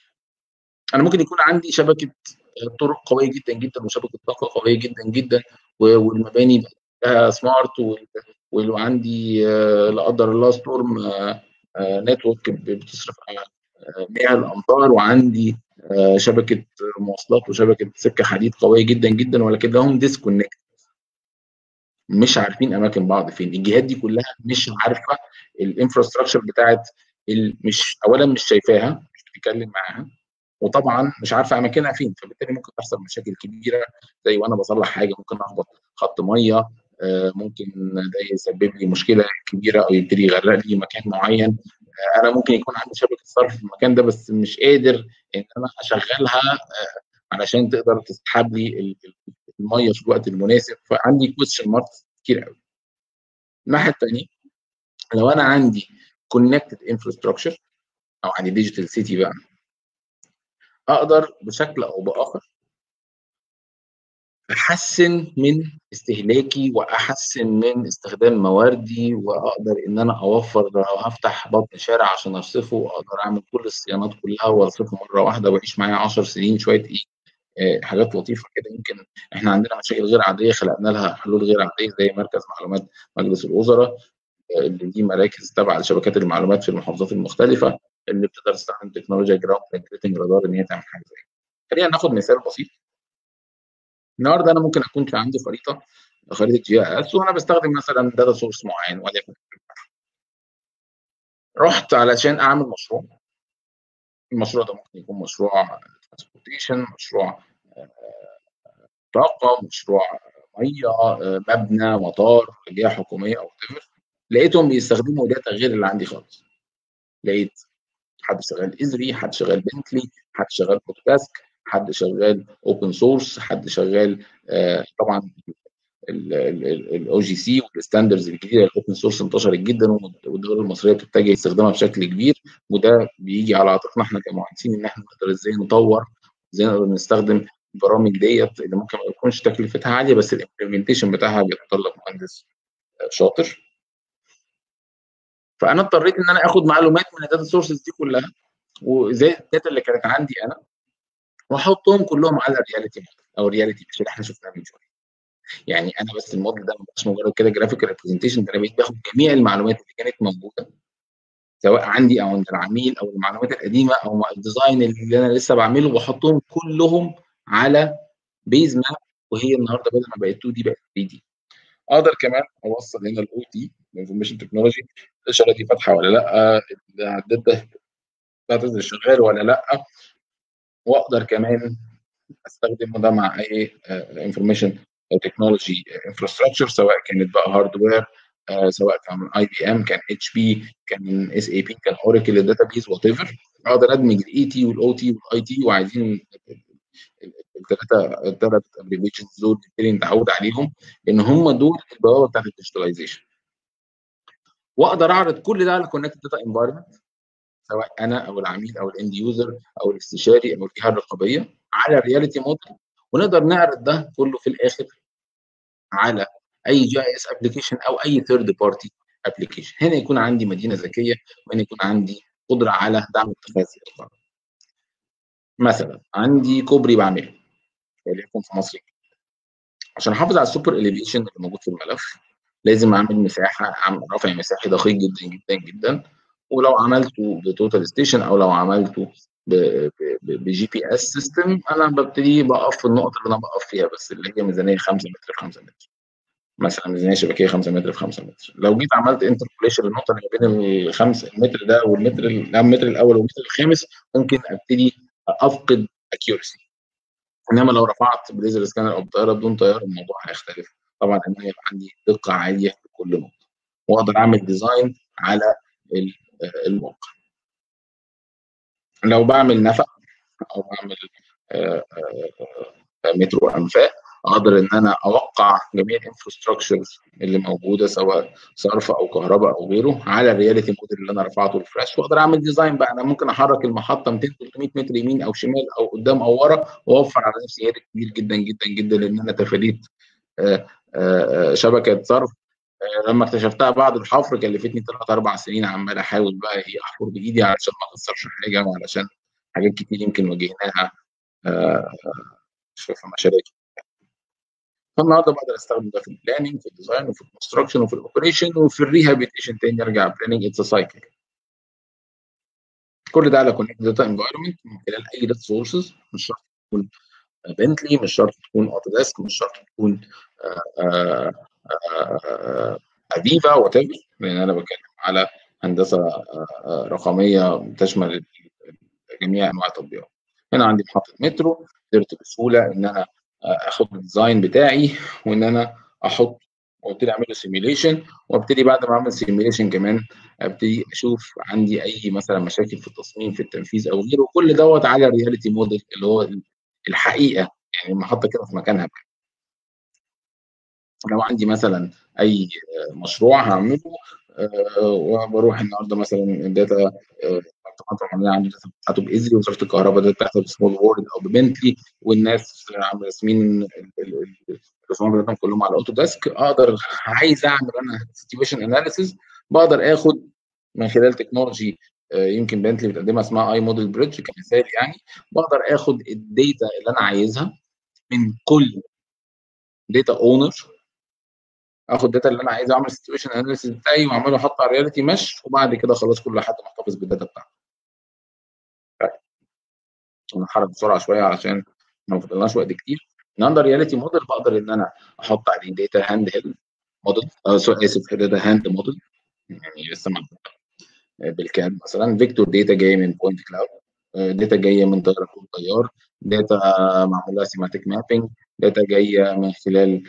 انا ممكن يكون عندي شبكه طرق قويه جدا جدا وشبكه طاقه قويه جدا جدا والمباني بقى سمارت، وعندي لا قدر الله ستورم نتورك بتصرف على مياه الامطار، وعندي شبكه مواصلات وشبكه سكه حديد قويه جدا جدا، ولكنهم ديسكونكت، مش عارفين اماكن بعض فين. الجهات دي كلها مش عارفه الانفراستراكشر بتاعت مش اولا مش شايفاها، مش بتتكلم معاها، وطبعا مش عارفه اماكنها فين. فبالتالي ممكن تحصل مشاكل كبيره زي وانا بصلح حاجه ممكن اخبط خط ميه، ممكن ده يسبب لي مشكله كبيره او يبتدي يغرق لي مكان معين. انا ممكن يكون عندي شبكه صرف في المكان ده بس مش قادر ان انا اشغلها علشان تقدر تسحب لي الميه في الوقت المناسب، فعندي كويستشن ماركس كتير قوي. الناحيه الثانيه لو انا عندي كونكتد انفراستراكشر او عندي ديجيتال سيتي بقى، اقدر بشكل او باخر احسن من استهلاكي واحسن من استخدام مواردي، واقدر ان انا اوفر لو هفتح بطن شارع عشان ارصفه، واقدر اعمل كل الصيانات كلها وارصفه مره واحده ويعيش معايا عشر سنين. شويه ايه آه، حاجات لطيفه كده. يمكن احنا عندنا مشاكل غير عاديه خلقنا لها حلول غير عاديه، زي مركز معلومات مجلس الوزراء، آه، اللي دي مراكز تابعه لشبكات المعلومات في المحافظات المختلفه، اللي بتقدر تستخدم تكنولوجيا جراوند بنتريتنج رادار ان هي تعمل حاجه زي كده. خلينا ناخد مثال بسيط. النهارده انا ممكن اكون في عندي خريطه خريطه جي اي اس، وانا بستخدم مثلا داتا سورس معين، وليكن رحت علشان اعمل مشروع. المشروع ده ممكن يكون مشروع ترانسبورتيشن، مشروع طاقه، مشروع ميه، مبنى، مطار، جهه حكوميه او whatever. لقيتهم بيستخدموا داتا غير اللي عندي خالص. لقيت حد شغال ازري، حد شغال بنتلي، حد شغال بودكاست، حد شغال اوبن سورس، حد شغال آه طبعا الاو جي سي والستاندرز الجديده. الاوبن سورس انتشرت جدا، والدول المصريه بتتجه استخدامها بشكل كبير، وده بيجي على عاتقنا احنا كمهندسين ان احنا نقدر ازاي نطور، ازاي نقدر نستخدم البرامج ديت اللي ممكن ما يكونش تكلفتها عاليه، بس الامبلمنتيشن بتاعها بيتطلب مهندس شاطر. فانا اضطريت ان انا اخد معلومات من الداتا سورسز دي كلها، وزي الداتا اللي كانت عندي انا، واحطهم كلهم على الرياليتي موديل او الرياليتي مش اللي احنا شفناه من شويه. يعني انا بس الموديل ده مش مجرد كده جرافيكال ريبريزنتيشن، ده انا بقيت باخد جميع المعلومات اللي كانت موجوده سواء عندي او عند العميل، او المعلومات القديمه، او الديزاين اللي انا لسه بعمله، واحطهم كلهم على بيز ماب. وهي النهارده بدل ما بقت اتنين دي بقت ثري دي. اقدر كمان اوصل هنا الاو تي، الانفورميشن تكنولوجي، الاشاره دي فاتحه ولا لا، الداتا بتاعتي شغال ولا لا. واقدر كمان استخدمه ده مع اي انفورميشن تكنولوجي انفراستراكشر، سواء كانت بقى هاردوير، آه، سواء كان اي بي ام، كان اتش بي، كان اس اي بي، كان اوراكل الداتا بيز، وات ايفر. اقدر ادمج الاي تي والاو تي والاي تي، وعايزين الثلاثه الثلاث ابريفيشنز دول نبتدي نتعود عليهم، لان هم دول البوابه بتاعت الديجيتاليزيشن. واقدر اعرض كل ده على كونكتد داتا انفايرمنت، سواء انا او العميل او الاند يوزر او الاستشاري او الجهه الرقابيه، على الرياليتي موديل. ونقدر نعرض ده كله في الاخر على اي جي اي اس ابلكيشن او اي ثيرد بارتي ابلكيشن. هنا يكون عندي مدينه ذكيه، وهنا يكون عندي قدره على دعم اتخاذ القرار. مثلا عندي كوبري بعمله وليكن في مصر، عشان احافظ على السوبر اليفيشن اللي موجود في الملف لازم اعمل مساحه، اعمل رفع مساحي دقيق جدا جدا جدا. ولو عملته بتوتال ستيشن، او لو عملته بجي بي اس سيستم، انا ببتدي بقف في النقط اللي انا بقف فيها بس، اللي هي ميزانيه خمسة متر في خمسة متر، مثلا ميزانيه شبكيه خمسة متر في خمسة متر. لو جيت عملت انتربوليشن للنقطه اللي بين الخمس المتر ده والمتر المتر الاول والمتر الخامس، ممكن ابتدي افقد اكيورسي. انما لو رفعت بليزر سكانر او بطياره بدون طيار، الموضوع هيختلف طبعا، ان انا يبقى عندي دقه عاليه في كل نقطه، واقدر اعمل ديزاين على الموقع. لو بعمل نفق او بعمل آه، آه، مترو انفاق، اقدر ان انا اوقع جميع الانفراستراكشرز اللي موجوده، سواء صرف او كهرباء او غيره، على الرياليتي موديل اللي انا رفعته الفلاش. واقدر اعمل ديزاين بقى، انا ممكن احرك المحطه مئتين ثلاثمئة متر يمين او شمال او قدام او ورا، واوفر على نفسي هيدك كبير جدا جدا جدا، لان انا تفاديت آه، آه، شبكه صرف لما اكتشفتها بعد الحفر كلفتني ثلاث اربع سنين عمال احاول بقى ايه احفر بايدي علشان ما اخسرش حاجه، وعلشان حاجات كتير يمكن واجهناها آه، في مشاريع. فالنهارده بقدر استخدم ده في البلاننج، في الديزاين، وفي الكونستراكشن، وفي الاوبريشن، وفي الريهابيتيشن. تاني ارجع بلاننج، اتس سايكل. كل ده على كونكت داتا انفايرمنت من خلال اي داتا سورسز. مش شرط تكون بنتلي، مش شرط تكون اوتوديسك، مش شرط تكون افيفا وات ايفر، لان انا بتكلم على هندسه رقميه تشمل جميع انواع التطبيقات. هنا عندي محطه مترو، قدرت بسهوله ان انا اخد الديزاين بتاعي وان انا احط وابتدي اعمل له سيميوليشن، وابتدي بعد ما اعمل سيميوليشن كمان ابتدي اشوف عندي اي مثلا مشاكل في التصميم، في التنفيذ او غيره. كل دوت على الرياليتي موديل اللي هو الحقيقه، يعني المحطه كده في مكانها. لو عندي مثلا اي مشروع هعمله، آه، وبروح النهارده مثلا الداتا التقاطع العمليه عندي الداتا بتاعته بايزلي، وزاره الكهرباء الداتا بتاعتها بسمول وورد او ببنتلي، والناس عم راسمين الرسومات بتاعتهم كلهم على اوتو ديسك. اقدر عايز اعمل انا سيتويشن اناليسيز، بقدر اخد من خلال تكنولوجي يمكن بنتلي بتقدمها اسمها اي موديل بريدج كمثال يعني. بقدر اخد الداتا اللي انا عايزها من كل داتا اونر، اخد الداتا اللي انا عايز اعمل سيتويشن اناليسيس بتاعي واعمله احطه على رياليتي مش، وبعد كده خلاص كل حد محتفظ بالداتا بتاعته. طيب نتحرك بسرعه شويه علشان ما فضلناش وقت كتير. النهارده رياليتي موديل بقدر ان انا احط عليه داتا هاند هيلد موديل، اسف داتا هاند موديل يعني لسه ما بالكاد مثلا. فيكتور داتا جايه من بوينت كلاود، داتا جايه من طياره كود طيار، داتا معمول لها سيماتيك مابينج، داتا جايه من خلال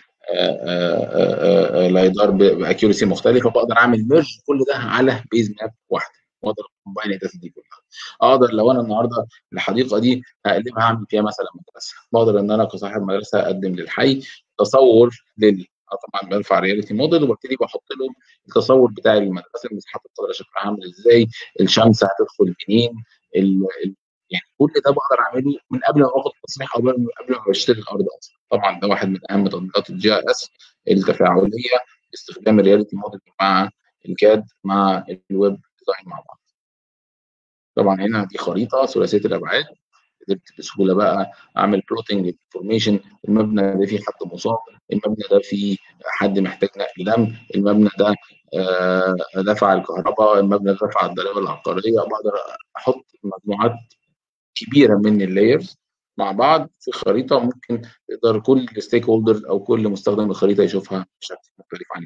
لايدار باكيورسي مختلفه. بقدر اعمل ميرج كل ده على بيز ماب واحده، واقدر كومباين الداتا دي كلها. اقدر لو انا النهارده الحديقه دي هقلبها اعمل فيها مثلا مدرسه، بقدر ان انا كصاحب مدرسه اقدم للحي تصور لل طبعا برفع رياليتي موديل وببتدي بحط له التصور بتاع المدرسه، المساحات الخضراء شكلها عامل ازاي، الشمس هتدخل منين، ال... ال... يعني كل ده بقدر اعمله من قبل ما باخد التصريح او قبل ما بشتري الارض اصلا. طبعا ده واحد من اهم تطبيقات الجي اي اس التفاعليه، استخدام الرياليتي موديل مع الكاد مع الويب ديزاين مع بعض. طبعا هنا دي خريطه ثلاثيه الابعاد، قدرت بسهوله بقى اعمل بلوتنج للانفورميشن. المبنى ده فيه حد مصاب، المبنى ده فيه حد محتاج نقل دم، المبنى ده آه دفع الكهرباء، المبنى ده دفع الضريبه العقاريه. بقدر احط مجموعات كبيره من اللايرز مع بعض في خريطه، ممكن تقدر كل ستيك هولدر او كل مستخدم الخريطه يشوفها بشكل مختلف عن.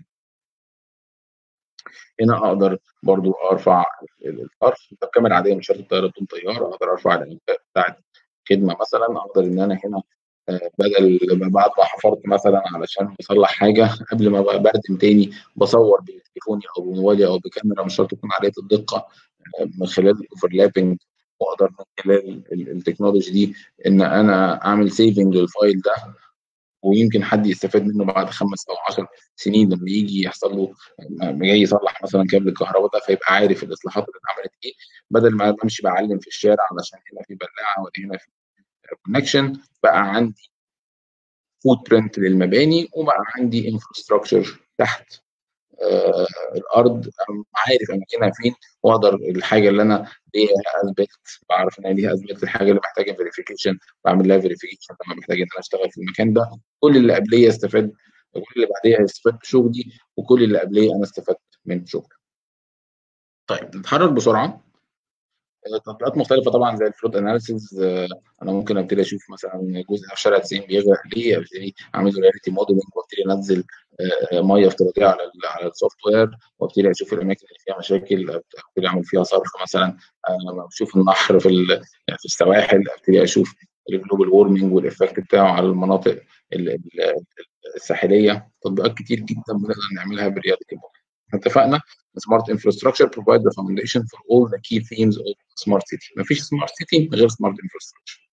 هنا اقدر برضو ارفع الطرف الكاميرا عاديه مش شرط الطياره بدون طيار. اقدر ارفع الانفاق بتاعت خدمه مثلا. اقدر ان انا هنا آه، بدل ما بعد ما حفرت مثلا علشان بصلح حاجه قبل ما بقى بردم تاني، بصور بتليفوني او بموبايلي او بكاميرا مش شرط تكون عاليه الدقه آه، من خلال الاوفرلابنج. واقدر من خلال التكنولوجي دي ان انا اعمل سيفنج للفايل ده، ويمكن حد يستفاد منه بعد خمس او عشر سنين لما يجي يحصل له جاي يصلح مثلا كابل الكهرباء ده، فيبقى عارف الاصلاحات اللي اتعملت ايه، بدل ما بمشي بعلم في الشارع علشان هنا في بلاعه ولا هنا في كونكشن. بقى عندي فوت برنت للمباني، وبقى عندي انفراستراكشر تحت آه الارض عارف اماكنها فين، واقدر الحاجه اللي انا ليها اثبت بعرف ان انا ليها اثبت الحاجه اللي محتاجه فيريفيكيشن بعمل لها فيريفيكيشن لما محتاج ان انا اشتغل في المكان ده. كل اللي قبليه استفاد وكل اللي بعديه هيستفاد بشغلي، وكل اللي قبليه انا استفدت من شغلي. طيب نتحرك بسرعه. تطبيقات مختلفه طبعا زي الفلوت اناليسيز. انا ممكن ابتدي اشوف مثلا جزء في شارع تسعين بيغرق ليه، ابتدي اعمل له رياليتي موديلنج وابتدي انزل آه، ميه افتراضيه على ال على السوفت وير، وابتدي اشوف الاماكن اللي فيها مشاكل ابتدي اعمل فيها صرف مثلا. آه، بشوف النحر في ال- في السواحل، ابتدي اشوف الجلوبال وورمنج والافكت بتاعه على المناطق ال- ال- الساحليه. تطبيقات كتير جدا بنقدر نعملها بالرياليتي موديل. اتفقنا. Smart infrastructure provide the foundation for all the key themes of smart city. مفيش smart city من غير smart infrastructure.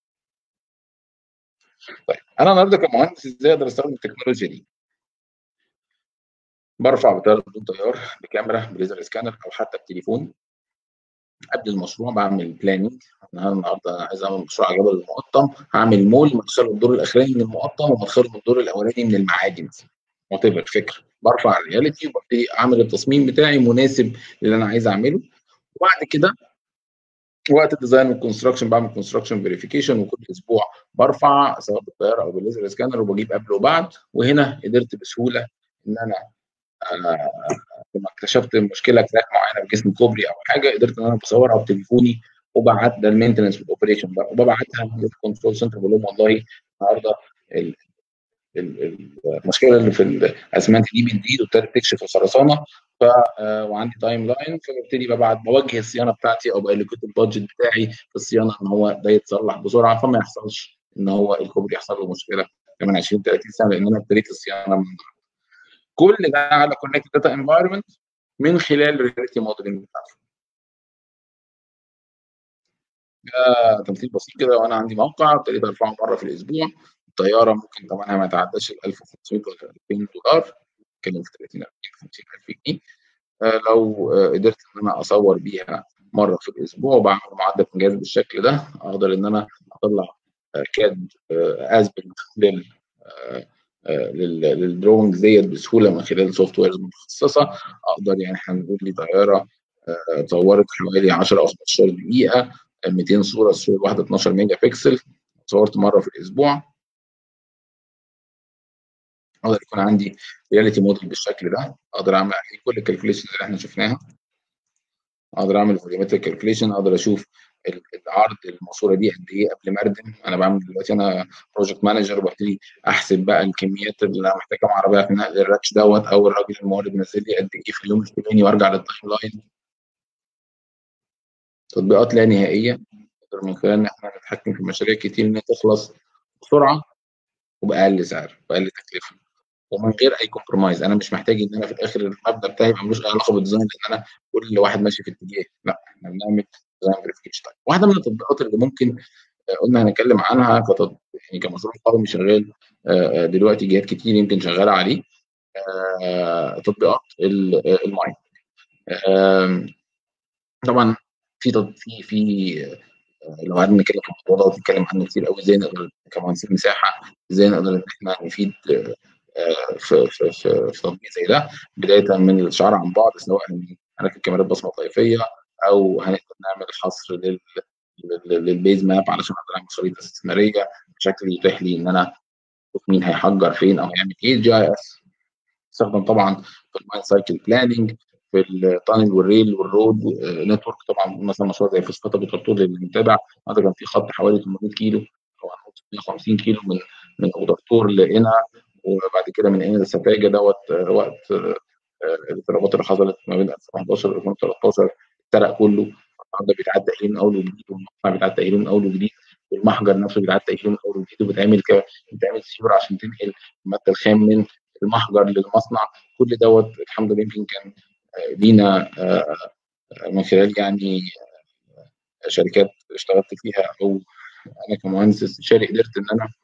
طيب انا النهارده كمهندس ازاي اقدر استخدم التكنولوجيا دي؟ برفع بطياره بدون طيار، بكاميرا، بليزر سكانر، او حتى بتليفون. قبل المشروع بعمل بلاننج. انا النهارده عايز اعمل مشروع على جبل المقطم، هعمل مول مدخله الدور الاخراني من المقطم ومدخله من الدور الاولاني من المعادي مثلا. وات ايفر فكره، برفع الرياليتي وببتدي اعمل التصميم بتاعي مناسب للي انا عايز اعمله. وبعد كده وقت الديزاين والكونستراكشن بعمل كونستراكشن فيريفيكيشن، وكل اسبوع برفع سواء بالطياره او بالليزر سكانر وبجيب قبل وبعد. وهنا قدرت بسهوله ان انا آه، لما اكتشفت مشكله كراك معينه في جسم كوبري او حاجه، قدرت ان انا بصورها بتليفوني وبعت ده المينتنس والاوبريشن بقى، وببعتها للكنترول سنتر بقول لهم والله النهارده ال- ال- ال- المشكله اللي في الاسمنت دي بتزيد وابتدت تكشف الخرسانه. ف آه، وعندي تايم لاين، فببتدي ببعت بوجه الصيانه بتاعتي او بالوكيت البادجت بتاعي في الصيانه ان هو ده يتصلح بسرعه، فما يحصلش ان هو الكوبري يحصل له مشكله كمان عشرين ثلاثين سنه لان انا ابتديت الصيانه من. كل ده على كونكت داتا انفايرمنت من خلال الرياليتي موديلنج بتاعته. ده تمثيل بسيط كده، وانا عندي موقع ابتديت ارفعه مره في الاسبوع. الطياره ممكن ثمنها ما يتعداش ال ألف وخمسمية ولا ألفين دولار، نتكلم في ثلاثين أربعين خمسين ألف جنيه. آه، لو آه، قدرت ان انا اصور بيها مره في الاسبوع وبعمل معدل انجاز بالشكل ده، اقدر ان انا اطلع آه، كاد اسبل لل آه، آه، لل- للدروينج ديت بسهوله من خلال سوفت ويرز متخصصه. اقدر يعني احنا بنقول لي طياره آه، صورت حوالي عشرة او خمستاشر دقيقه، آه، مئتين صوره، الصوره الواحده اتناشر ميجا بكسل، صورت مره في الاسبوع. اقدر يكون عندي رياليتي موديل بالشكل ده، اقدر اعمل عليه كل الكالكوليشنز اللي احنا شفناها، اقدر اعمل فوليومتريك كالكوليشن، اقدر اشوف ال- العرض الماسوره دي قد ايه قبل ما اردم. انا بعمل دلوقتي، انا بروجكت مانجر، وببتدي احسب بقى الكميات اللي انا محتاجها مع عربيه في نقل الراتش دوت، او الراجل المورد نزل لي قد ايه في اليوم الفلاني، وارجع للتايم لاين. تطبيقات لا نهائيه، نقدر من خلالها ان احنا نتحكم في مشاريع كتير ان هي تخلص بسرعه وباقل سعر، باقل تكلفه، ومن غير اي كومبرومايز. انا مش محتاج ان انا في الاخر المبدا بتاعي يبقى ملوش اي علاقه بالديزاين، لان انا كل واحد ماشي في اتجاه. لا، احنا بنعمل ديزاين فيريفيكيشن. طيب، واحده من التطبيقات اللي ممكن آه، قلنا هنتكلم عنها كتطبيق، يعني كمشروع قومي شغال آه، آه، دلوقتي جهات كتير يمكن شغاله عليه، آه، تطبيقات ال- آه، الماين. آم، طبعا في تط- في في آه، لو قعدنا نتكلم في الموضوع ده ونتكلم عنه كتير قوي، ازاي نقدر كمهندسين مساحه، ازاي نقدر ان احنا نفيد آه، آه، في في في في تطبيق زي ده، بدايه من الشعار عن بعد، سواء هنركب كاميرات بصمه طيفيه، او هنقدر نعمل حصر لل لل- للبيز ماب علشان اقدر اعمل خريطه استثماريه بشكل يتيح لي ان انا اشوف مين هيحجر فين او هيعمل ايه. جي اي اس استخدم طبعا في الماين سايكل بلاننج، في التانل والريل والرود نتورك. طبعا مثلا مشروع زي فسفوتا بترطول اللي بنتابع، هذا كان في خط حوالي ثمانمائة كيلو او مية وخمسين كيلو من من اوضرتور لقنا، وبعد كده من هنا لسفاجه دوت آه، وقت آه، آه، الاضطرابات اللي حصلت ما بين ألفين وحداشر و ألفين وتلتاشر، اتسرق كله. النهارده بيتعاد تاهيل من اول وجديد، والمصنع بيتعاد تاهيله من اول وجديد، والمحجر نفسه بيتعاد تاهيله من اول وجديد، وبتعمل ك... بتعمل سيور عشان تنقل الماده الخام من المحجر للمصنع. كل دوت الحمد لله يمكن كان آه، لينا آه، من خلال يعني شركات اشتغلت فيها، او انا كمهندس استشاري قدرت ان انا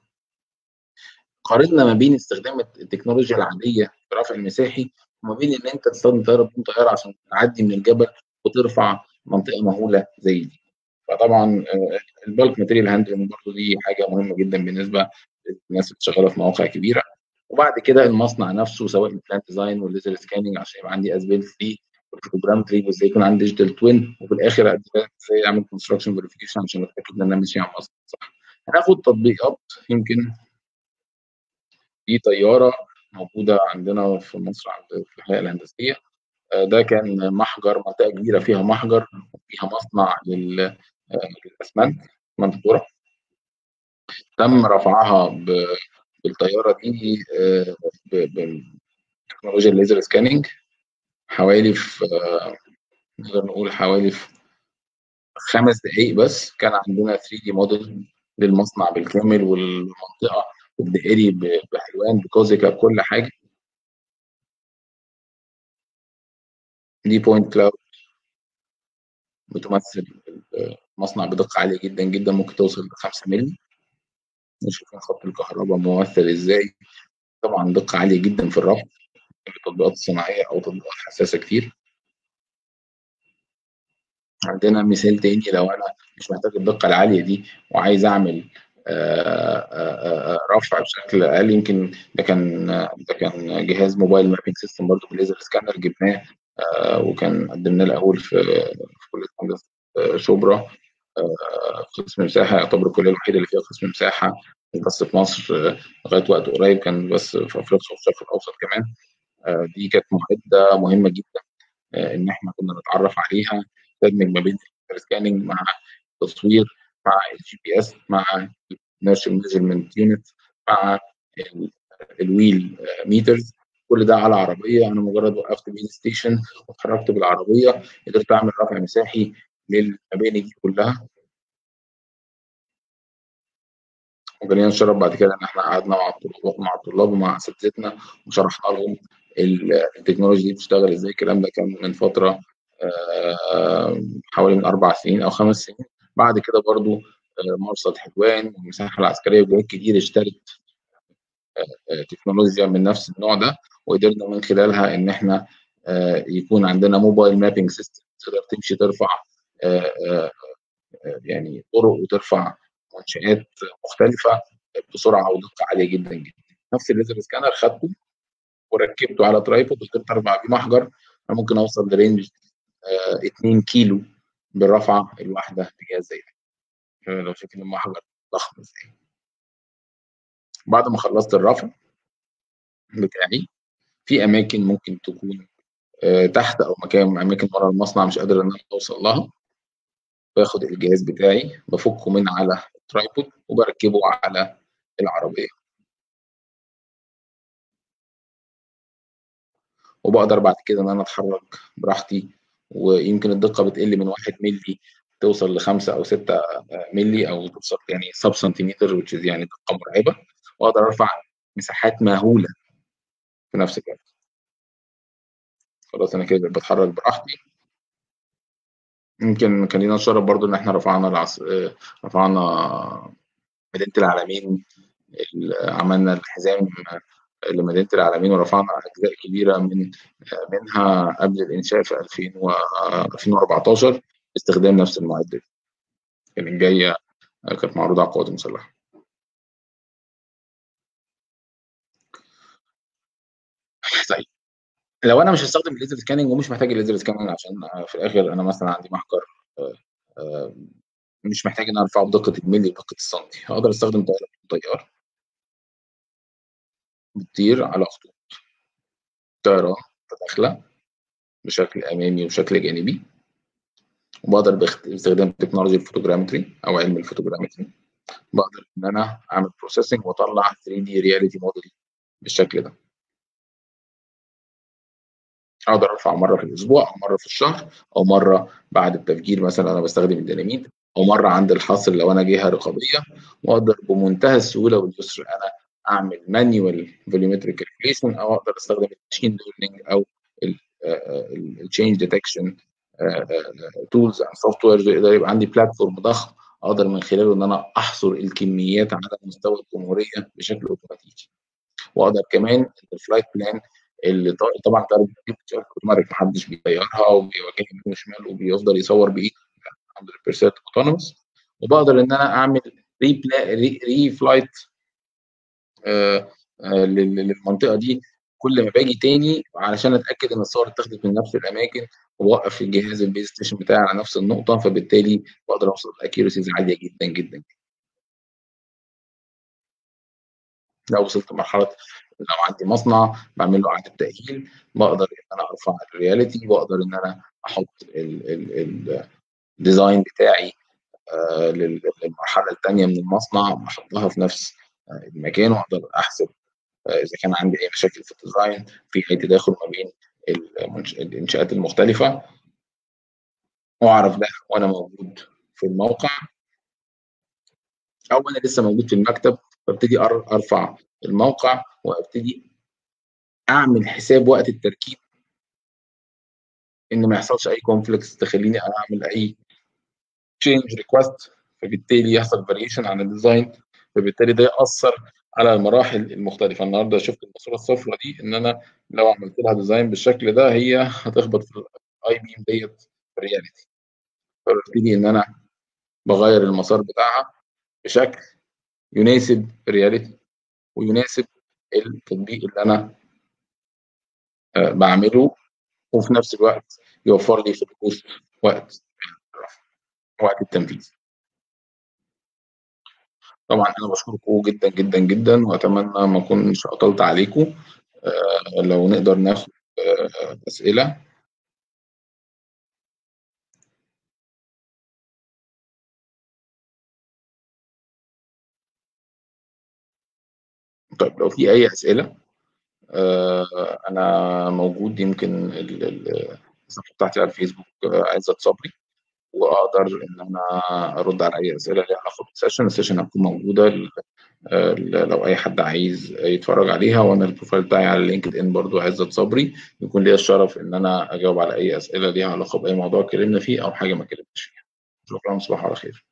قارنا ما بين استخدام التكنولوجيا العاديه في رفع المساحي، وما بين ان انت تستخدم طياره بدون طياره عشان تعدي من الجبل وترفع منطقه مهوله زي دي. فطبعا آه، البالك ماتيريال هاندلنج برضه دي حاجه مهمه جدا بالنسبه للناس اللي شغاله في مواقع كبيره. وبعد كده المصنع نفسه، سواء البلان ديزاين والليزر سكاننج عشان يبقى عندي اسبيل فري، والفوتوجرامتري، وازاي يكون عندي ديجيتال توين، وفي الاخر ازاي اعمل كونستراكشن فيريفيكيشن عشان اتاكد ان انا ماشي على مصنع صح. هناخد تطبيقات. يمكن في طياره موجوده عندنا في مصر عند في الهيئه الهندسيه، آه، ده كان محجر، منطقه كبيره فيها محجر وفيها مصنع لل- آه، للاسمنت، منطقه تم رفعها ب- بالطياره دي آه، ب- بتكنولوجيا الليزر سكاننج، حوالي في آه، نقدر نقول حوالي في خمس دقائق بس كان عندنا ثري دي موديل للمصنع بالكامل، والمنطقه الدائري ب- بحلوان بكوزيكا بكل حاجه. دي بوينت كلاود بتمثل مصنع بدقة عالية جدا جدا، ممكن توصل ل خمسة مللي. نشوف خط الكهرباء ممثل ازاي، طبعا دقة عالية جدا في الربط، التطبيقات الصناعية أو تطبيقات حساسة كتير. عندنا مثال تاني، لو أنا مش محتاج الدقة العالية دي وعايز أعمل آه، آه، آه، رفع بشكل أقل، يمكن ده كان ده كان جهاز موبايل مابينج سيستم برضه بالليزر سكانر جبناه، آه، وكان قدمناه الأول في في كلية هندسة آه، شبرا، آه، قسم مساحة، يعتبر الكلية الوحيدة اللي فيها قسم مساحة مش بس في مصر، آه، لغاية وقت قريب كان بس في أفريقيا والشرق الأوسط كمان. آه، دي كانت معدة مهمة جدا آه، إن إحنا كنا نتعرف عليها، تدمج ما بين السكاننج مع التصوير، مع الجي بي إس، مع الناشونال ميجرمنت يونت، مع ال- الويل ميترز. كل ده على عربية. أنا مجرد وقفت بين ستيشن واتحركت بالعربية، قدرت أعمل رفع مساحي للمباني دي كلها. وجالنا الشرف بعد كده ان احنا قعدنا مع الطلاب مع الطلاب ومع اساتذتنا وشرحنا لهم ال- التكنولوجيا دي بتشتغل ازاي. الكلام ده كان من فتره آه، حوالي من اربع سنين او خمس سنين. بعد كده برضو آه، مرصد حلوان والمساحه العسكريه وجهات كتير اشترت آه، تكنولوجيا من نفس النوع ده، وقدرنا من خلالها ان احنا آه يكون عندنا موبايل مابينج سيستم تقدر تمشي ترفع آه آه يعني طرق وترفع منشآت مختلفه بسرعه ودقه عاليه جدا جدا. نفس الليزر سكانر خدته وركبته على ترايبود وقدرت ارفع بيه محجر. انا ممكن اوصل لرينج آه اتنين كيلو بالرفعه الواحده بجهاز زي ده. لو شايفين المحجر ضخم ازاي. بعد ما خلصت الرفع بتاعي في اماكن ممكن تكون آه تحت او مكان اماكن ورا المصنع مش قادر ان انا اوصل لها، باخد الجهاز بتاعي بفكه من على الترايبود وبركبه على العربيه، وبقدر بعد كده ان انا اتحرك براحتي. ويمكن الدقه بتقل من واحد ملي توصل لخمسة او ستة ملي او توصل يعني سب سنتيمتر which is يعني دقه مرعبه، واقدر ارفع مساحات مهوله في نفس الوقت. خلاص انا كده بتحرك براحتي. يمكن كان لينا الشرف برضو ان احنا رفعنا العص... رفعنا مدينه العالمين، عملنا الحزام لمدينه العالمين ورفعنا اجزاء كبيره من منها قبل الانشاء في ألفين وأربعتاشر باستخدام نفس المعدات. كانت جايه كانت معروضه على القوات المسلحه. طيب لو انا مش هستخدم الليزر سكاننج ومش محتاج الليزر سكاننج عشان في الاخر انا مثلا عندي محجر مش محتاج ان انا ارفعه بدقه الملي بدقه السنتي، هقدر استخدم طياره طيار بتطير على خطوط طيران متداخله بشكل امامي وشكل جانبي، وبقدر باستخدام تكنولوجيا الفوتوجرامتري او علم الفوتوجرامتري بقدر ان انا اعمل بروسيسنج واطلع ثري دي رياليتي موديل بالشكل ده. اقدر ارفع مره في الاسبوع او مره في الشهر او مره بعد التفجير مثلا انا بستخدم الديناميت، او مره عند الحصر لو انا جهه رقابيه، واقدر بمنتهى السهوله واليسر انا اعمل مانيوال فوليومتريك كالكوليشن، او اقدر استخدم الماشين ليرنينج او التشينج ديتكشن تولز اند سوفت ويرز. يقدر يبقى عندي بلاتفورم ضخم اقدر من خلاله ان انا احصر الكميات على مستوى الجمهوريه بشكل اوتوماتيكي. واقدر كمان الفلايت بلان اللي طبعا طياره اوتوماتيك محدش بيغيرها وبيواجهها يمين وشمال وبيفضل يصور بايده مية بالمية اوتونوموس، وبقدر ان انا اعمل ري ري, ري فلايت آه آه للمنطقه دي كل ما باجي تاني علشان اتاكد ان الصور اتاخدت من نفس الاماكن، واوقف الجهاز البيز ستيشن بتاعي على نفس النقطه، فبالتالي بقدر اوصل لاكيورسيز عاليه جدا جدا. لو وصلت لمرحله لو عندي مصنع بعمل له اعاده تاهيل بقدر ان انا ارفع الرياليتي، واقدر ان انا احط الديزاين بتاعي آه للمرحله الثانيه من المصنع احطها في نفس آه المكان، واقدر احسب آه اذا كان عندي اي مشاكل في الديزاين في اي تداخل ما بين الانشاءات المختلفه، واعرف ده وانا موجود في الموقع او انا لسه موجود في المكتب. ببتدي ارفع الموقع وابتدي اعمل حساب وقت التركيب ان ما يحصلش اي كونفليكتس تخليني اعمل اي تشينج ريكوست، فبالتالي يحصل فاريشن عن الديزاين، فبالتالي ده ياثر على المراحل المختلفه. النهارده شفت الماسوره الصفراء دي ان انا لو عملت لها ديزاين بالشكل ده هي هتخبط في الاي بيم ديت في الرياليتي، فببتدي ان انا بغير المسار بتاعها بشكل يناسب الرياليتي ويناسب التطبيق اللي انا بعمله، وفي نفس الوقت يوفر لي في الكوست وقت وقت التنفيذ. طبعا انا بشكركم جدا جدا جدا واتمنى ما اكونش عطلت عليكم. آه لو نقدر ناخد آه اسئله. طيب لو في اي اسئله آه انا موجود، يمكن الصفحه بتاعتي على الفيسبوك عزت صبري، واقدر ان انا ارد على اي اسئله ليها علاقه بالسيشن. السيشن هتكون موجوده لو اي حد عايز يتفرج عليها، وانا البروفايل بتاعي على لينكد ان برضو عزت صبري، يكون ليا الشرف ان انا اجاوب على اي اسئله ليها علاقه باي موضوع اتكلمنا فيه او حاجه ما اتكلمناش فيها. شكرا، صباح على خير.